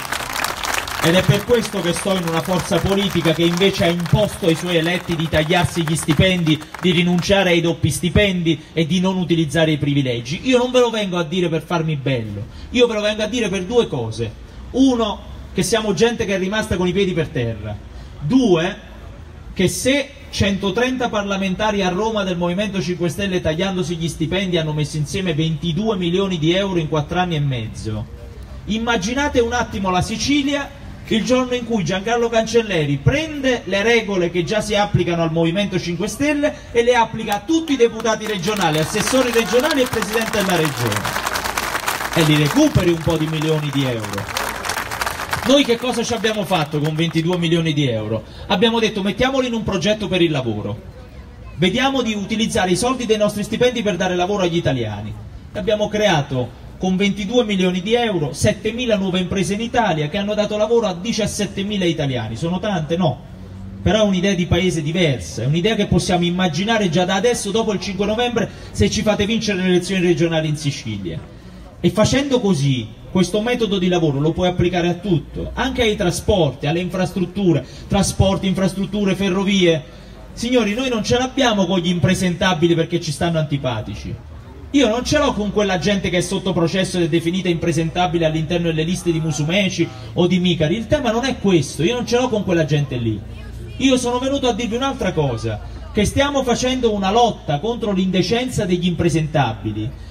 che invece ha imposto ai suoi eletti di tagliarsi gli stipendi, di rinunciare ai doppi stipendi e di non utilizzare i privilegi. Io non ve lo vengo a dire per farmi bello, io ve lo vengo a dire per 2 cose. 1, che siamo gente che è rimasta con i piedi per terra. 2, che se 130 parlamentari a Roma del Movimento 5 Stelle tagliandosi gli stipendi hanno messo insieme 22 milioni di euro in 4 anni e mezzo, immaginate un attimo la Sicilia il giorno in cui Giancarlo Cancelleri prende le regole che già si applicano al Movimento 5 Stelle e le applica a tutti i deputati regionali, assessori regionali e presidente della regione, e li recuperi un po' di milioni di euro. Noi che cosa ci abbiamo fatto con 22 milioni di euro? Abbiamo detto mettiamoli in un progetto per il lavoro, vediamo di utilizzare i soldi dei nostri stipendi per dare lavoro agli italiani. Abbiamo creato con 22 milioni di euro 7.000 nuove imprese in Italia che hanno dato lavoro a 17.000 italiani. Sono tante? No, però è un'idea di paese diversa, è un'idea che possiamo immaginare già da adesso, dopo il 5 novembre, se ci fate vincere le elezioni regionali in Sicilia. E facendo così, questo metodo di lavoro lo puoi applicare a tutto, anche ai trasporti, alle infrastrutture, trasporti, infrastrutture, ferrovie. Signori, noi non ce l'abbiamo con gli impresentabili perché ci stanno antipatici. Io non ce l'ho con quella gente che è sotto processo ed è definita impresentabile all'interno delle liste di Musumeci o di Micari. Il tema non è questo, io non ce l'ho con quella gente lì. Io sono venuto a dirvi un'altra cosa, che stiamo facendo una lotta contro l'indecenza degli impresentabili,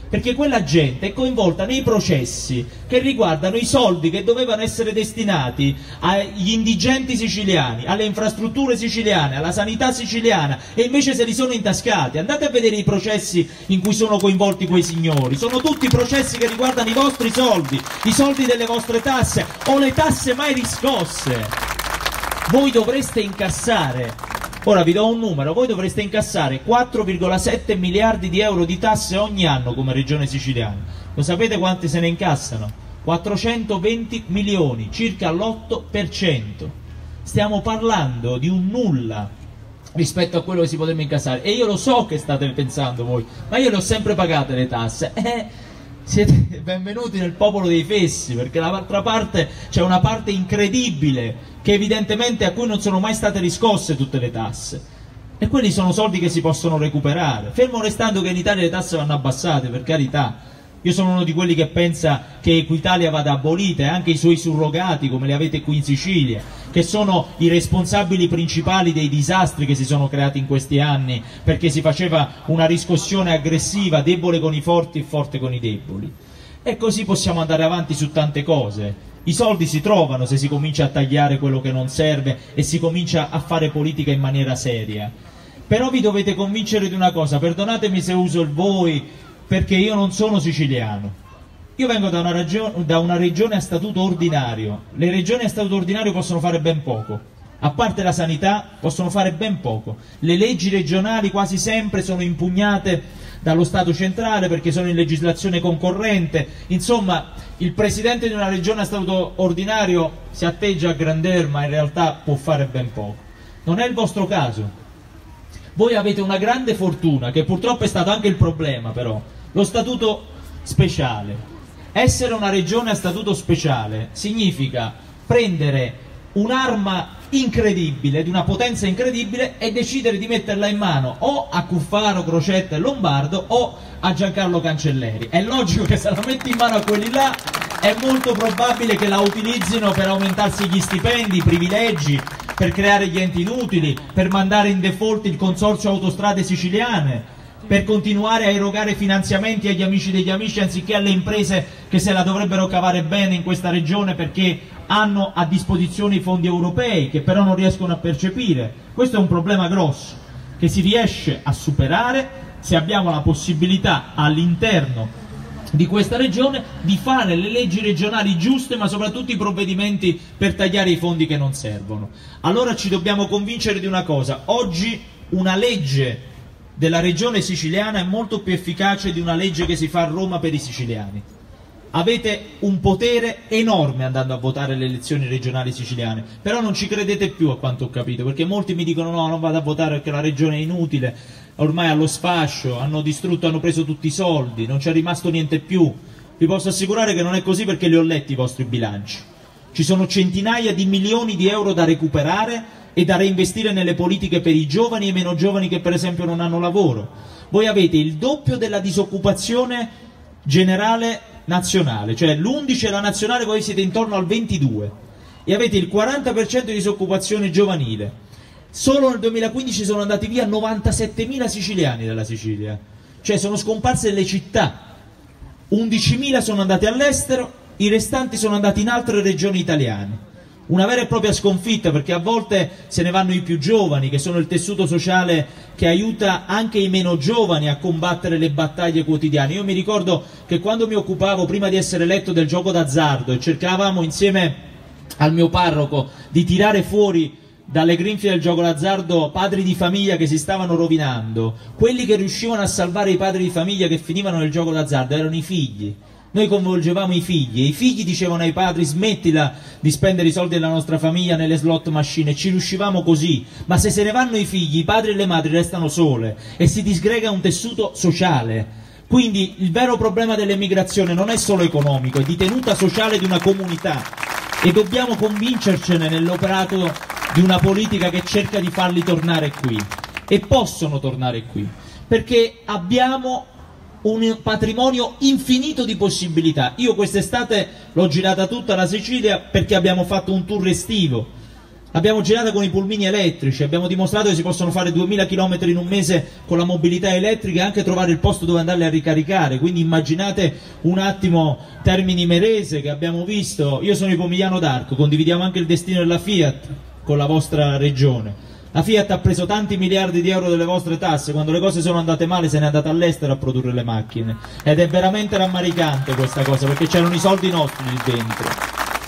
perché quella gente è coinvolta nei processi che riguardano i soldi che dovevano essere destinati agli indigenti siciliani, alle infrastrutture siciliane, alla sanità siciliana, e invece se li sono intascati. Andate a vedere i processi in cui sono coinvolti quei signori, sono tutti processi che riguardano i vostri soldi, i soldi delle vostre tasse o le tasse mai riscosse. Voi dovreste incassare, ora vi do un numero, voi dovreste incassare 4,7 miliardi di euro di tasse ogni anno come regione siciliana. Lo sapete quanti se ne incassano? 420 milioni, circa l'8%. Stiamo parlando di un nulla rispetto a quello che si potrebbe incassare. E io lo so che state pensando voi, ma io le ho sempre pagate le tasse. Siete benvenuti nel popolo dei fessi, perché dall'altra parte c'è una parte incredibile che evidentemente a cui non sono mai state riscosse tutte le tasse, e quelli sono soldi che si possono recuperare, fermo restando che in Italia le tasse vanno abbassate, per carità. Io sono uno di quelli che pensa che Equitalia vada abolita, e anche i suoi surrogati come li avete qui in Sicilia, che sono i responsabili principali dei disastri che si sono creati in questi anni, perché si faceva una riscossione aggressiva, debole con i forti e forte con i deboli. E così possiamo andare avanti su tante cose. I soldi si trovano se si comincia a tagliare quello che non serve e si comincia a fare politica in maniera seria. Però vi dovete convincere di una cosa, perdonatemi se uso il voi, perché io non sono siciliano. Io vengo da una regione a statuto ordinario. Le regioni a statuto ordinario possono fare ben poco. A parte la sanità, possono fare ben poco. Le leggi regionali quasi sempre sono impugnate dallo Stato centrale perché sono in legislazione concorrente. Insomma, il presidente di una regione a statuto ordinario si atteggia a grandeur, ma in realtà può fare ben poco. Non è il vostro caso. Voi avete una grande fortuna, che purtroppo è stato anche il problema, però, lo statuto speciale. Essere una regione a statuto speciale significa prendere un'arma incredibile, di una potenza incredibile, e decidere di metterla in mano o a Cuffaro, Crocetta e Lombardo o a Giancarlo Cancelleri. È logico che se la metti in mano a quelli là è molto probabile che la utilizzino per aumentarsi gli stipendi, i privilegi, per creare gli enti inutili, per mandare in default il consorzio autostrade siciliane, per continuare a erogare finanziamenti agli amici degli amici anziché alle imprese che se la dovrebbero cavare bene in questa regione perché hanno a disposizione i fondi europei che però non riescono a percepire. Questo è un problema grosso che si riesce a superare se abbiamo la possibilità all'interno di questa regione di fare le leggi regionali giuste, ma soprattutto i provvedimenti per tagliare i fondi che non servono. Allora ci dobbiamo convincere di una cosa: oggi una legge della regione siciliana è molto più efficace di una legge che si fa a Roma per i siciliani. Avete un potere enorme andando a votare le elezioni regionali siciliane, però non ci credete più, a quanto ho capito, perché molti mi dicono no, non vado a votare perché la regione è inutile, ormai allo sfascio, hanno distrutto, hanno preso tutti i soldi, non c'è rimasto niente più. Vi posso assicurare che non è così, perché li ho letti i vostri bilanci. Ci sono centinaia di milioni di euro da recuperare e da reinvestire nelle politiche per i giovani e meno giovani che per esempio non hanno lavoro. Voi avete il doppio della disoccupazione generale nazionale, cioè l'11 è la nazionale, voi siete intorno al 22, e avete il 40% di disoccupazione giovanile. Solo nel 2015 sono andati via 97.000 siciliani dalla Sicilia, cioè sono scomparse le città, 11.000 sono andati all'estero, i restanti sono andati in altre regioni italiane. Una vera e propria sconfitta, perché a volte se ne vanno i più giovani, che sono il tessuto sociale che aiuta anche i meno giovani a combattere le battaglie quotidiane. Io mi ricordo che quando mi occupavo, prima di essere eletto, del gioco d'azzardo e cercavamo insieme al mio parroco di tirare fuori dalle grinfie del gioco d'azzardo padri di famiglia che si stavano rovinando, quelli che riuscivano a salvare i padri di famiglia che finivano nel gioco d'azzardo erano i figli. Noi coinvolgevamo i figli, e i figli dicevano ai padri: smettila di spendere i soldi della nostra famiglia nelle slot machine, e ci riuscivamo così. Ma se se ne vanno i figli, i padri e le madri restano sole e si disgrega un tessuto sociale. Quindi il vero problema dell'emigrazione non è solo economico, è di tenuta sociale di una comunità, e dobbiamo convincercene nell'operato di una politica che cerca di farli tornare qui, e possono tornare qui, perché abbiamo un patrimonio infinito di possibilità. Io quest'estate l'ho girata tutta la Sicilia perché abbiamo fatto un tour estivo. L'abbiamo girata con i pulmini elettrici, abbiamo dimostrato che si possono fare 2000 km in un mese con la mobilità elettrica e anche trovare il posto dove andarli a ricaricare. Quindi immaginate un attimo Termini Imerese che abbiamo visto. Io sono di Pomigliano d'Arco, condividiamo anche il destino della Fiat con la vostra regione. La Fiat ha preso tanti miliardi di euro delle vostre tasse, quando le cose sono andate male se n'è andata all'estero a produrre le macchine. Ed è veramente rammaricante questa cosa, perché c'erano i soldi nostri lì dentro.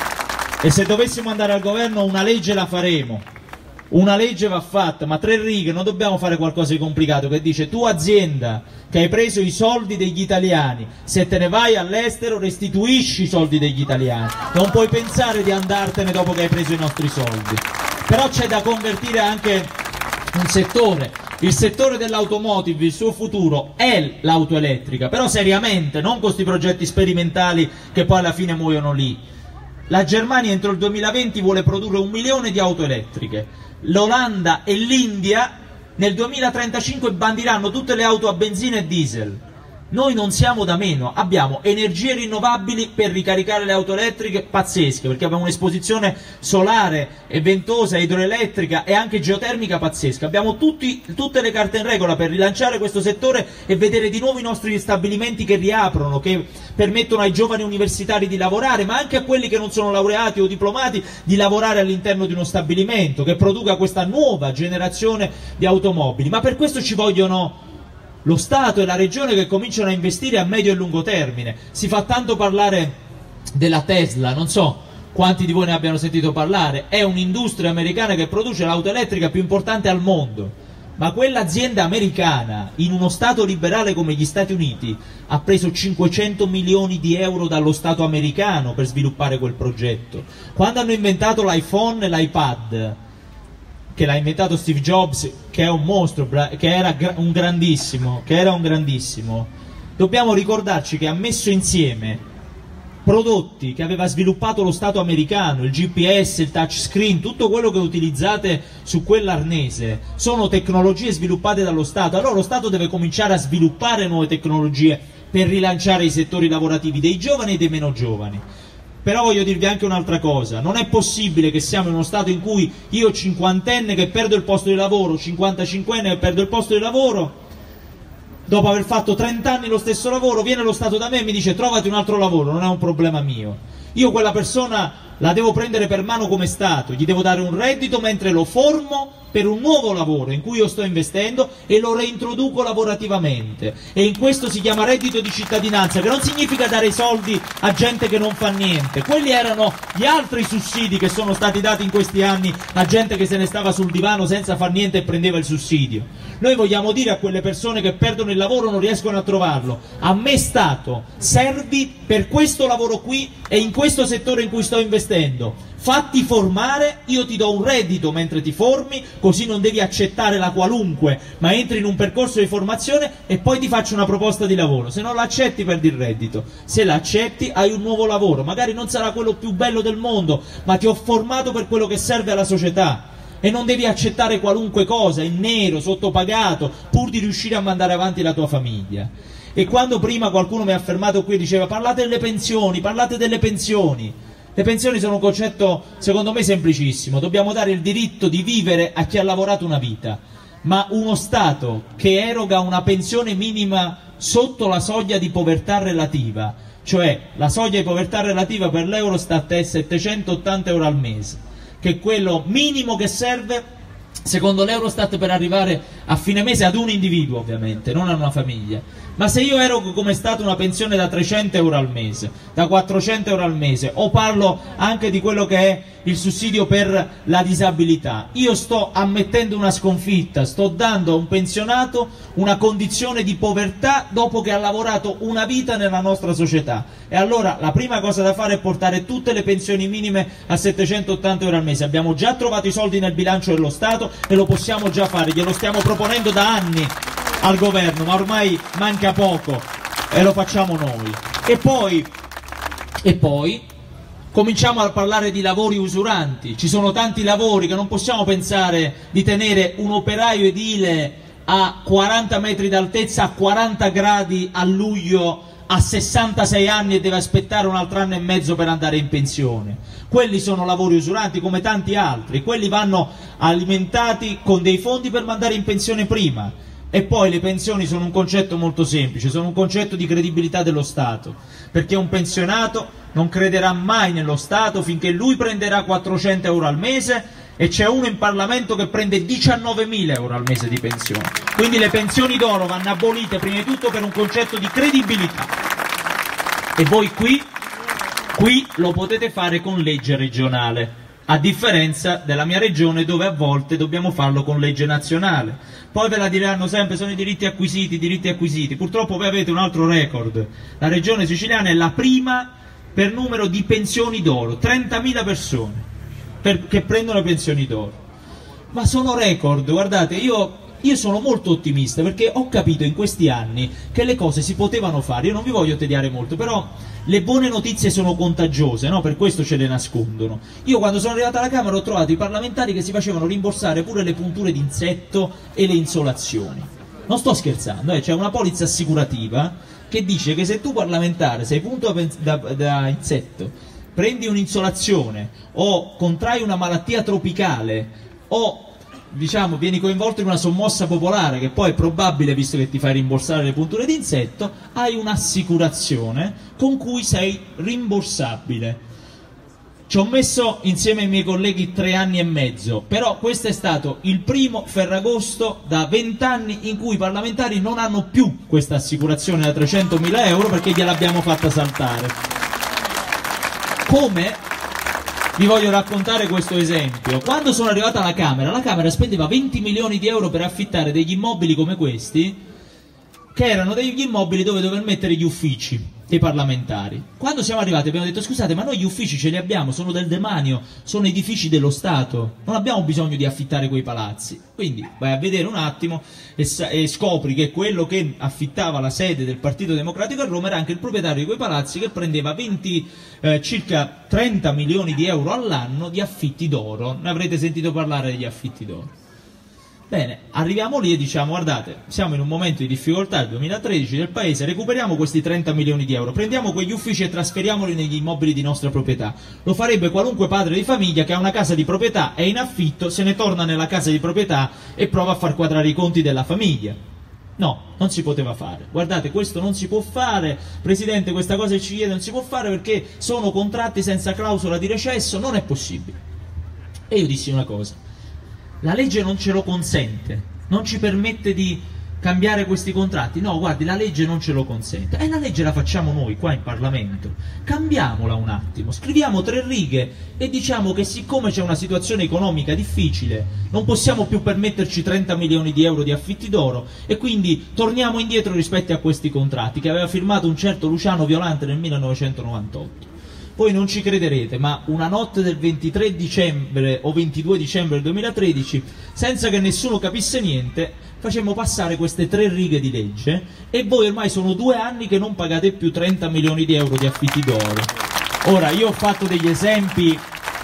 E se dovessimo andare al governo una legge la faremo, una legge va fatta, ma 3 righe, non dobbiamo fare qualcosa di complicato che dice: tu azienda che hai preso i soldi degli italiani, se te ne vai all'estero restituisci i soldi degli italiani, non puoi pensare di andartene dopo che hai preso i nostri soldi. Però c'è da convertire anche un settore, il settore dell'automotive, il suo futuro è l'auto elettrica, però seriamente, non con questi progetti sperimentali che poi alla fine muoiono lì. La Germania entro il 2020 vuole produrre 1 milione di auto elettriche, l'Olanda e l'India nel 2035 bandiranno tutte le auto a benzina e diesel. Noi non siamo da meno, abbiamo energie rinnovabili per ricaricare le auto elettriche pazzesche, perché abbiamo un'esposizione solare e ventosa, idroelettrica e anche geotermica pazzesca. Abbiamo tutte le carte in regola per rilanciare questo settore e vedere di nuovo i nostri stabilimenti che riaprono, che permettono ai giovani universitari di lavorare, ma anche a quelli che non sono laureati o diplomati di lavorare all'interno di uno stabilimento che produca questa nuova generazione di automobili. Ma per questo ci vogliono lo Stato e la Regione che cominciano a investire a medio e lungo termine. Si fa tanto parlare della Tesla, non so quanti di voi ne abbiano sentito parlare, è un'industria americana che produce l'auto elettrica più importante al mondo, ma quell'azienda americana in uno Stato liberale come gli Stati Uniti ha preso 500 milioni di euro dallo Stato americano per sviluppare quel progetto. Quando hanno inventato l'iPhone e l'iPad, che l'ha inventato Steve Jobs, che è un mostro, che era un grandissimo, dobbiamo ricordarci che ha messo insieme prodotti che aveva sviluppato lo Stato americano, il GPS, il touchscreen, tutto quello che utilizzate su quell'arnese sono tecnologie sviluppate dallo Stato. Allora lo Stato deve cominciare a sviluppare nuove tecnologie per rilanciare i settori lavorativi dei giovani e dei meno giovani. Però voglio dirvi anche un'altra cosa: non è possibile che siamo in uno stato in cui io 50enne che perdo il posto di lavoro, 55enne che perdo il posto di lavoro, dopo aver fatto 30 anni lo stesso lavoro, viene lo Stato da me e mi dice: trovati un altro lavoro, non è un problema mio. Io quella persona la devo prendere per mano come Stato, gli devo dare un reddito mentre lo formo per un nuovo lavoro in cui io sto investendo e lo reintroduco lavorativamente, e in questo si chiama reddito di cittadinanza, che non significa dare i soldi a gente che non fa niente. Quelli erano gli altri sussidi che sono stati dati in questi anni a gente che se ne stava sul divano senza far niente e prendeva il sussidio. Noi vogliamo dire a quelle persone che perdono il lavoro, non riescono a trovarlo: a me Stato servi per questo lavoro qui e in questo settore in cui sto investendo, fatti formare, io ti do un reddito mentre ti formi, così non devi accettare la qualunque, ma entri in un percorso di formazione e poi ti faccio una proposta di lavoro. Se non l'accetti perdi il reddito, se l'accetti hai un nuovo lavoro, magari non sarà quello più bello del mondo, ma ti ho formato per quello che serve alla società. E non devi accettare qualunque cosa, in nero, sottopagato, pur di riuscire a mandare avanti la tua famiglia. E quando prima qualcuno mi ha fermato qui e diceva: parlate delle pensioni, parlate delle pensioni. Le pensioni sono un concetto, secondo me, semplicissimo. Dobbiamo dare il diritto di vivere a chi ha lavorato una vita, ma uno Stato che eroga una pensione minima sotto la soglia di povertà relativa, cioè la soglia di povertà relativa per l'Eurostat è 780 euro al mese, che è quello minimo che serve secondo l'Eurostat per arrivare a fine mese ad un individuo, ovviamente, non a una famiglia. Ma se io erogo come Stato una pensione da 300 euro al mese, da 400 euro al mese, o parlo anche di quello che è il sussidio per la disabilità, io sto ammettendo una sconfitta, sto dando a un pensionato una condizione di povertà dopo che ha lavorato una vita nella nostra società. E allora la prima cosa da fare è portare tutte le pensioni minime a 780 euro al mese. Abbiamo già trovato i soldi nel bilancio dello Stato e lo possiamo già fare, glielo stiamo proponendo da anni al governo, ma ormai manca poco e lo facciamo noi. E poi cominciamo a parlare di lavori usuranti. Ci sono tanti lavori che non possiamo pensare di tenere un operaio edile a 40 metri d'altezza, a 40 gradi a luglio a 66 anni e deve aspettare un altro anno e mezzo per andare in pensione. Quelli sono lavori usuranti come tanti altri, quelli vanno alimentati con dei fondi per mandare in pensione prima. E poi le pensioni sono un concetto molto semplice, sono un concetto di credibilità dello Stato, perché un pensionato non crederà mai nello Stato finché lui prenderà 400 euro al mese e c'è uno in Parlamento che prende 19.000 euro al mese di pensione. Quindi le pensioni d'oro vanno abolite prima di tutto per un concetto di credibilità. E voi qui lo potete fare con legge regionale, a differenza della mia regione dove a volte dobbiamo farlo con legge nazionale. Poi ve la diranno sempre, sono i diritti acquisiti, purtroppo voi avete un altro record, la regione siciliana è la prima per numero di pensioni d'oro, 30.000 persone che prendono le pensioni d'oro, ma sono record. Guardate, io sono molto ottimista perché ho capito in questi anni che le cose si potevano fare. Io non vi voglio tediare molto, però le buone notizie sono contagiose, no? Per questo ce le nascondono. Io quando sono arrivato alla Camera ho trovato i parlamentari che si facevano rimborsare pure le punture d'insetto e le insolazioni. Non sto scherzando, c'è una polizza assicurativa che dice che se tu parlamentare sei punto da insetto, prendi un'insolazione o contrai una malattia tropicale o diciamo vieni coinvolto in una sommossa popolare, che poi è probabile visto che ti fai rimborsare le punture d'insetto, hai un'assicurazione con cui sei rimborsabile. Ci ho messo insieme ai miei colleghi 3 anni e mezzo, però questo è stato il primo Ferragosto da 20 anni in cui i parlamentari non hanno più questa assicurazione da 300.000 euro perché gliel'abbiamo fatta saltare. Come? Vi voglio raccontare questo esempio. Quando sono arrivata alla Camera, la Camera spendeva 20 milioni di euro per affittare degli immobili come questi, che erano degli immobili dove dover mettere gli uffici dei parlamentari. Quando siamo arrivati abbiamo detto: scusate, ma noi gli uffici ce li abbiamo, sono del demanio, sono edifici dello Stato, non abbiamo bisogno di affittare quei palazzi. Quindi vai a vedere un attimo e scopri che quello che affittava la sede del Partito Democratico a Roma era anche il proprietario di quei palazzi, che prendeva circa 30 milioni di euro all'anno di affitti d'oro. Ne avrete sentito parlare degli affitti d'oro. Bene, arriviamo lì e diciamo: guardate, siamo in un momento di difficoltà, il 2013 del paese, recuperiamo questi 30 milioni di euro, prendiamo quegli uffici e trasferiamoli negli immobili di nostra proprietà. Lo farebbe qualunque padre di famiglia che ha una casa di proprietà, è in affitto, se ne torna nella casa di proprietà e prova a far quadrare i conti della famiglia. No, non si poteva fare. Guardate, questo non si può fare, Presidente, questa cosa che ci chiede non si può fare perché sono contratti senza clausola di recesso, non è possibile. E io dissi una cosa: la legge non ce lo consente, non ci permette di cambiare questi contratti. No, guardi, la legge non ce lo consente. E la legge la facciamo noi qua in Parlamento. Cambiamola un attimo, scriviamo 3 righe e diciamo che siccome c'è una situazione economica difficile non possiamo più permetterci 30 milioni di euro di affitti d'oro e quindi torniamo indietro rispetto a questi contratti che aveva firmato un certo Luciano Violante nel 1998. Voi non ci crederete, ma una notte del 23 dicembre o 22 dicembre del 2013, senza che nessuno capisse niente, facemmo passare queste 3 righe di legge e voi ormai sono 2 anni che non pagate più 30 milioni di euro di affitti d'oro. Ora, io ho fatto degli esempi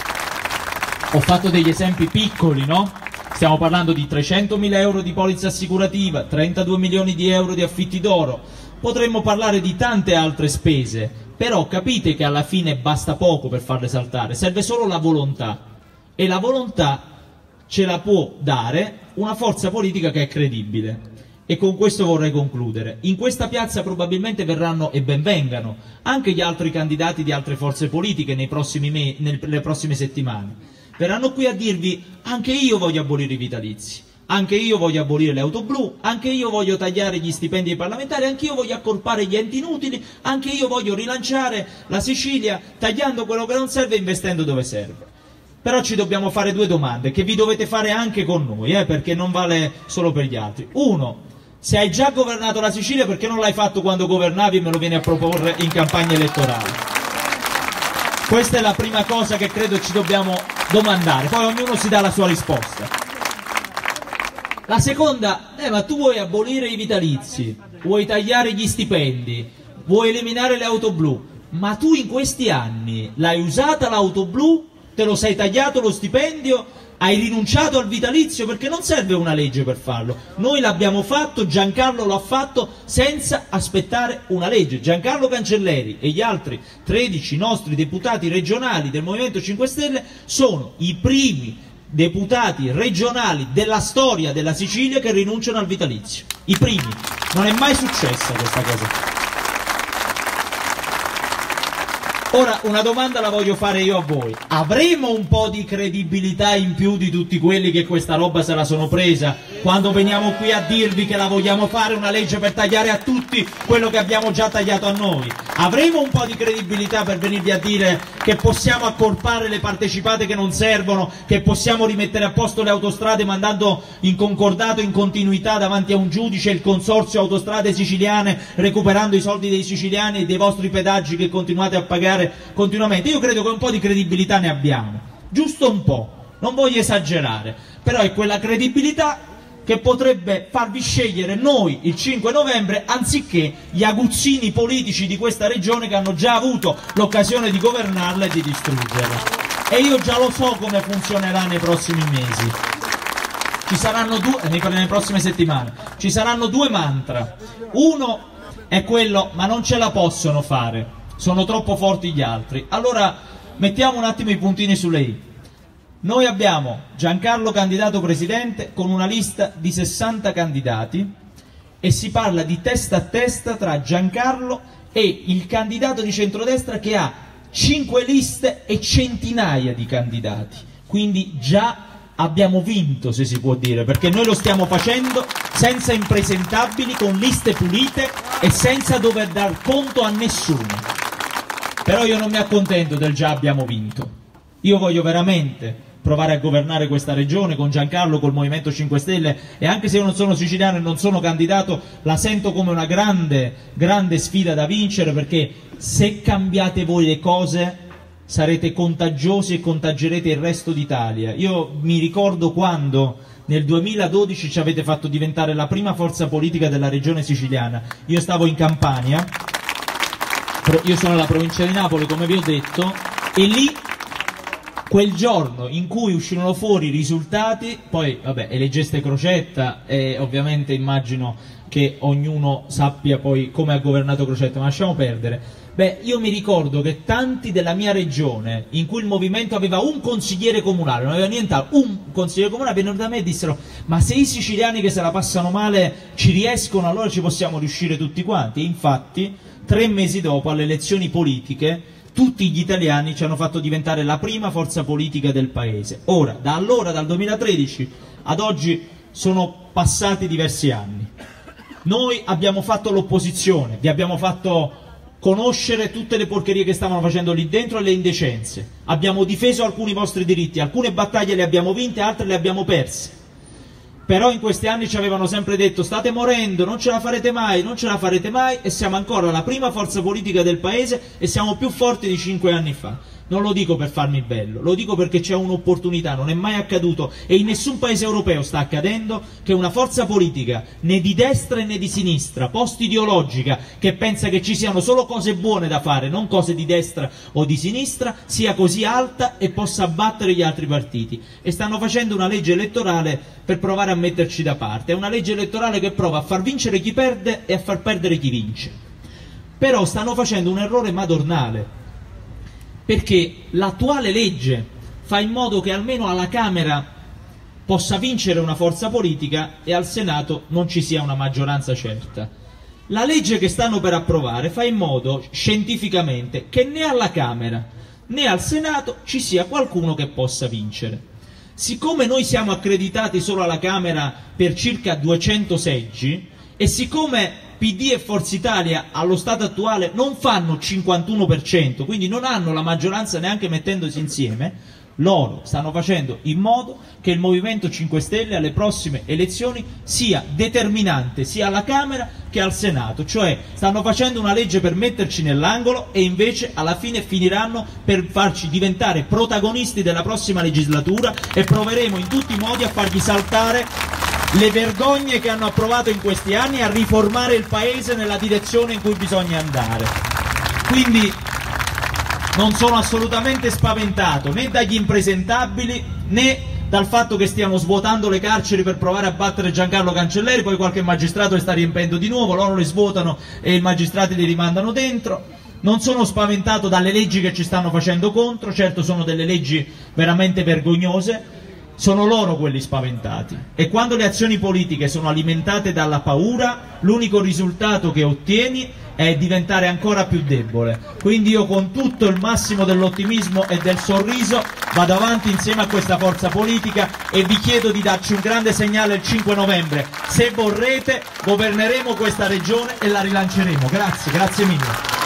piccoli, no? Stiamo parlando di 300.000 euro di polizza assicurativa, 32 milioni di euro di affitti d'oro, potremmo parlare di tante altre spese. Però capite che alla fine basta poco per farle saltare, serve solo la volontà, e la volontà ce la può dare una forza politica che è credibile. E con questo vorrei concludere. In questa piazza probabilmente verranno, e ben vengano, anche gli altri candidati di altre forze politiche nelle prossime settimane. Verranno qui a dirvi: anche io voglio abolire i vitalizi, anche io voglio abolire le auto blu, anche io voglio tagliare gli stipendi ai parlamentari, anche io voglio accorpare gli enti inutili, anche io voglio rilanciare la Sicilia tagliando quello che non serve e investendo dove serve. Però ci dobbiamo fare 2 domande che vi dovete fare anche con noi, perché non vale solo per gli altri. 1. Se hai già governato la Sicilia, perché non l'hai fatto quando governavi e me lo vieni a proporre in campagna elettorale? Questa è la prima cosa che credo ci dobbiamo domandare, poi ognuno si dà la sua risposta. La seconda, ma tu vuoi abolire i vitalizi, vuoi tagliare gli stipendi, vuoi eliminare le auto blu, ma tu in questi anni l'hai usata l'auto blu, te lo sei tagliato lo stipendio Hai rinunciato al vitalizio perché non serve una legge per farlo. Noi l'abbiamo fatto, Giancarlo lo ha fatto senza aspettare una legge. Giancarlo Cancelleri e gli altri 13 nostri deputati regionali del Movimento 5 Stelle sono i primi deputati regionali della storia della Sicilia che rinunciano al vitalizio. I primi. Non è mai successa questa cosa. Ora una domanda la voglio fare io a voi: avremo un po' di credibilità in più di tutti quelli che questa roba se la sono presa quando veniamo qui a dirvi che la vogliamo fare una legge per tagliare a tutti quello che abbiamo già tagliato a noi? Avremo un po' di credibilità per venirvi a dire che possiamo accorpare le partecipate che non servono, che possiamo rimettere a posto le autostrade mandando in concordato, in continuità davanti a un giudice il consorzio autostrade siciliane, recuperando i soldi dei siciliani e dei vostri pedaggi che continuate a pagare continuamente? Io credo che un po' di credibilità ne abbiamo, giusto un po', non voglio esagerare, però è quella credibilità che potrebbe farvi scegliere noi il 5 novembre anziché gli aguzzini politici di questa regione che hanno già avuto l'occasione di governarla e di distruggerla. E io già lo so come funzionerà nei prossimi mesi. Ci saranno nelle prossime settimane ci saranno due mantra. Uno è quello: ma non ce la possono fare, sono troppo forti gli altri. Allora mettiamo un attimo i puntini sulle i. Noi abbiamo Giancarlo candidato presidente con una lista di 60 candidati e si parla di testa a testa tra Giancarlo e il candidato di centrodestra che ha 5 liste e centinaia di candidati. Quindi già abbiamo vinto, se si può dire, perché noi lo stiamo facendo senza impresentabili, con liste pulite e senza dover dar conto a nessuno. Però io non mi accontento del già abbiamo vinto. Io voglio veramente provare a governare questa regione con Giancarlo, col Movimento 5 Stelle, e anche se io non sono siciliano e non sono candidato, la sento come una grande sfida da vincere, perché se cambiate voi le cose sarete contagiosi e contagerete il resto d'Italia. Io mi ricordo quando nel 2012 ci avete fatto diventare la prima forza politica della regione siciliana. Io stavo in Campania, io sono nella provincia di Napoli, come vi ho detto, e lì quel giorno in cui uscirono fuori i risultati, poi vabbè, eleggeste Crocetta e ovviamente immagino che ognuno sappia poi come ha governato Crocetta, ma lasciamo perdere. Beh, io mi ricordo che tanti della mia regione, in cui il movimento aveva un consigliere comunale, non aveva nient'altro, un consigliere comunale, vennero da me e dissero: ma se i siciliani che se la passano male ci riescono, allora ci possiamo riuscire tutti quanti. E infatti 3 mesi dopo, alle elezioni politiche, tutti gli italiani ci hanno fatto diventare la prima forza politica del paese. Ora, da allora, dal 2013 ad oggi, sono passati diversi anni. Noi abbiamo fatto l'opposizione, vi abbiamo fatto conoscere tutte le porcherie che stavano facendo lì dentro e le indecenze. Abbiamo difeso alcuni vostri diritti, alcune battaglie le abbiamo vinte, altre le abbiamo perse. Però in questi anni ci avevano sempre detto: state morendo, non ce la farete mai, non ce la farete mai, e siamo ancora la prima forza politica del paese e siamo più forti di 5 anni fa. Non lo dico per farmi bello, lo dico perché c'è un'opportunità, non è mai accaduto e in nessun paese europeo sta accadendo che una forza politica, né di destra né di sinistra, post-ideologica, che pensa che ci siano solo cose buone da fare, non cose di destra o di sinistra, sia così alta e possa abbattere gli altri partiti. E stanno facendo una legge elettorale per provare a metterci da parte. È una legge elettorale che prova a far vincere chi perde e a far perdere chi vince. Però stanno facendo un errore madornale, perché l'attuale legge fa in modo che almeno alla Camera possa vincere una forza politica e al Senato non ci sia una maggioranza certa. La legge che stanno per approvare fa in modo, scientificamente, che né alla Camera né al Senato ci sia qualcuno che possa vincere. Siccome noi siamo accreditati solo alla Camera per circa 200 seggi, e siccome PD e Forza Italia allo stato attuale non fanno il 51%, quindi non hanno la maggioranza neanche mettendosi insieme, loro stanno facendo in modo che il Movimento 5 Stelle alle prossime elezioni sia determinante sia alla Camera che al Senato, cioè stanno facendo una legge per metterci nell'angolo e invece alla fine finiranno per farci diventare protagonisti della prossima legislatura e proveremo in tutti i modi a fargli saltare le vergogne che hanno approvato in questi anni, a riformare il Paese nella direzione in cui bisogna andare. Quindi non sono assolutamente spaventato né dagli impresentabili né dal fatto che stiamo svuotando le carceri per provare a battere Giancarlo Cancelleri, poi qualche magistrato le sta riempendo di nuovo, loro le svuotano e i magistrati li rimandano dentro. Non sono spaventato dalle leggi che ci stanno facendo contro, certo sono delle leggi veramente vergognose, sono loro quelli spaventati. E quando le azioni politiche sono alimentate dalla paura, l'unico risultato che ottieni è diventare ancora più debole. Quindi io con tutto il massimo dell'ottimismo e del sorriso vado avanti insieme a questa forza politica e vi chiedo di darci un grande segnale il 5 novembre. Se vorrete, governeremo questa regione e la rilanceremo. Grazie, grazie mille.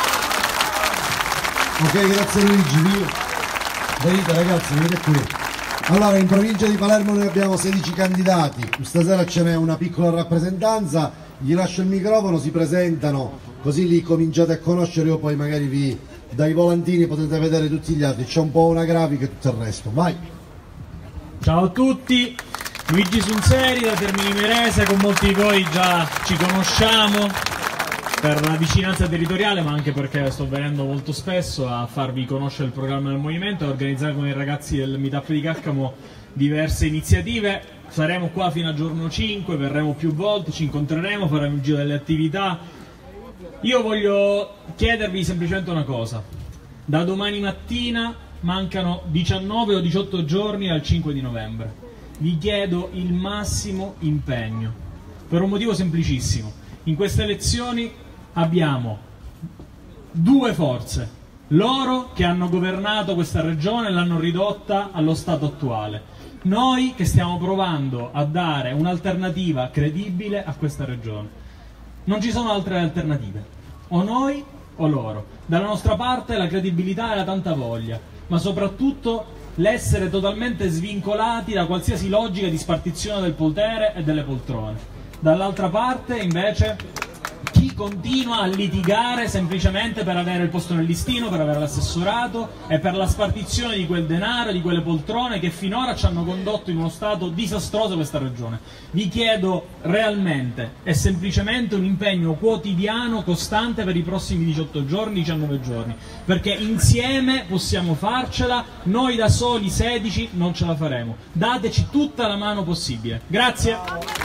Ok, grazie Luigi. Venite ragazzi, venite qui. Allora, in provincia di Palermo noi abbiamo 16 candidati, stasera ce n'è una piccola rappresentanza, gli lascio il microfono, si presentano, così li cominciate a conoscere, io poi magari dai volantini potete vedere tutti gli altri, c'è un po' una grafica e tutto il resto, vai! Ciao a tutti, Luigi Sunseri da Termini Imerese, con molti di voi già ci conosciamo per la vicinanza territoriale, ma anche perché sto venendo molto spesso a farvi conoscere il programma del movimento e a organizzare con i ragazzi del Meetup di Caccamo diverse iniziative. Saremo qua fino a giorno 5, verremo più volte, ci incontreremo, faremo il giro delle attività. Io voglio chiedervi semplicemente una cosa: da domani mattina mancano 19 o 18 giorni al 5 di novembre. Vi chiedo il massimo impegno, per un motivo semplicissimo. In queste elezioni abbiamo due forze, loro che hanno governato questa regione e l'hanno ridotta allo stato attuale, noi che stiamo provando a dare un'alternativa credibile a questa regione. Non ci sono altre alternative, o noi o loro. Dalla nostra parte la credibilità e la tanta voglia, ma soprattutto l'essere totalmente svincolati da qualsiasi logica di spartizione del potere e delle poltrone. Dall'altra parte invece chi continua a litigare semplicemente per avere il posto nel listino, per avere l'assessorato e per la spartizione di quel denaro, di quelle poltrone che finora ci hanno condotto in uno stato disastroso questa regione. Vi chiedo realmente e semplicemente un impegno quotidiano, costante per i prossimi 18 giorni, 19 giorni, perché insieme possiamo farcela, noi da soli 16 non ce la faremo. Dateci tutta la mano possibile. Grazie.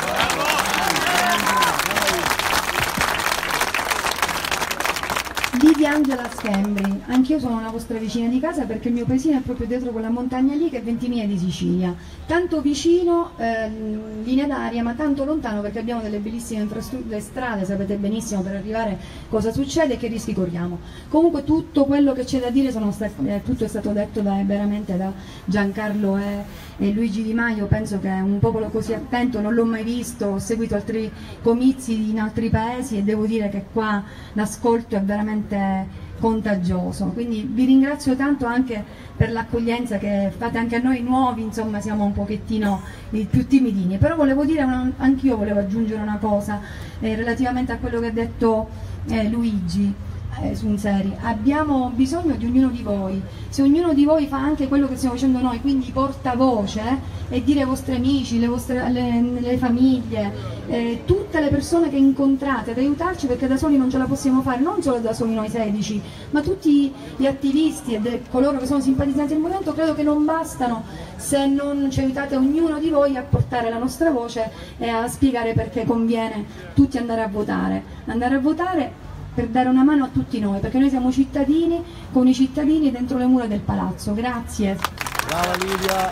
Livia Angela Schembri, anch'io sono una vostra vicina di casa perché il mio paesino è proprio dietro quella montagna lì che è Ventimiglia di Sicilia, tanto vicino linea d'aria ma tanto lontano perché abbiamo delle bellissime infrastrutture, strade, sapete benissimo per arrivare cosa succede e che rischi corriamo. Comunque tutto quello che c'è da dire tutto è stato detto veramente da Giancarlo e Luigi Di Maio. Penso che un popolo così attento non l'ho mai visto, ho seguito altri comizi in altri paesi e devo dire che qua l'ascolto è veramente contagioso, quindi vi ringrazio tanto anche per l'accoglienza che fate anche a noi nuovi, insomma siamo un pochettino più timidini, però volevo dire, anch'io volevo aggiungere una cosa relativamente a quello che ha detto Luigi Sunseri. Abbiamo bisogno di ognuno di voi, se ognuno di voi fa anche quello che stiamo facendo noi, quindi portavoce e dire ai vostri amici, le famiglie, tutte le persone che incontrate ad aiutarci, perché da soli non ce la possiamo fare, non solo da soli noi 16, ma tutti gli attivisti e coloro che sono simpatizzanti del movimento. Credo che non bastano se non ci aiutate ognuno di voi a portare la nostra voce e a spiegare perché conviene tutti andare a votare per dare una mano a tutti noi, perché noi siamo cittadini con i cittadini dentro le mura del palazzo. Grazie. Brava Livia.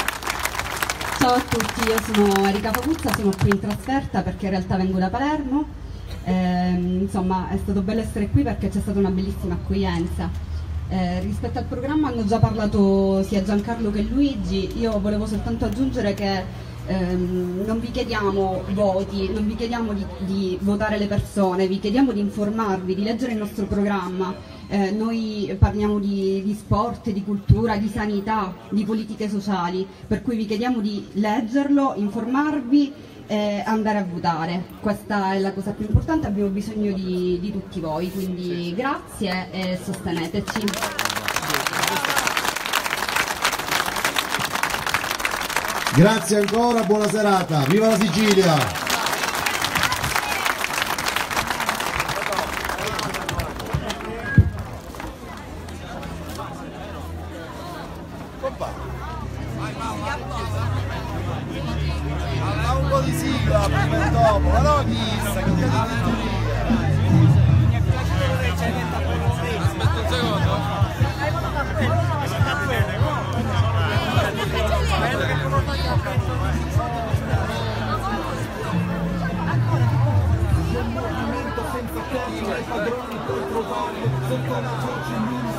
Ciao a tutti, io sono Erika Pavuzza, sono qui in trasferta perché in realtà vengo da Palermo. Insomma, è stato bello essere qui perché c'è stata una bellissima accoglienza. Rispetto al programma hanno già parlato sia Giancarlo che Luigi. Io volevo soltanto aggiungere che non vi chiediamo voti, non vi chiediamo di votare le persone, vi chiediamo di informarvi, di leggere il nostro programma. Noi parliamo di sport, di cultura, di sanità, di politiche sociali, per cui vi chiediamo di leggerlo, informarvi e andare a votare. Questa è la cosa più importante, abbiamo bisogno di tutti voi, quindi grazie e sosteneteci. Grazie ancora, buona serata, viva la Sicilia! Vai, dai padroni poi trovarlo sotto la croce in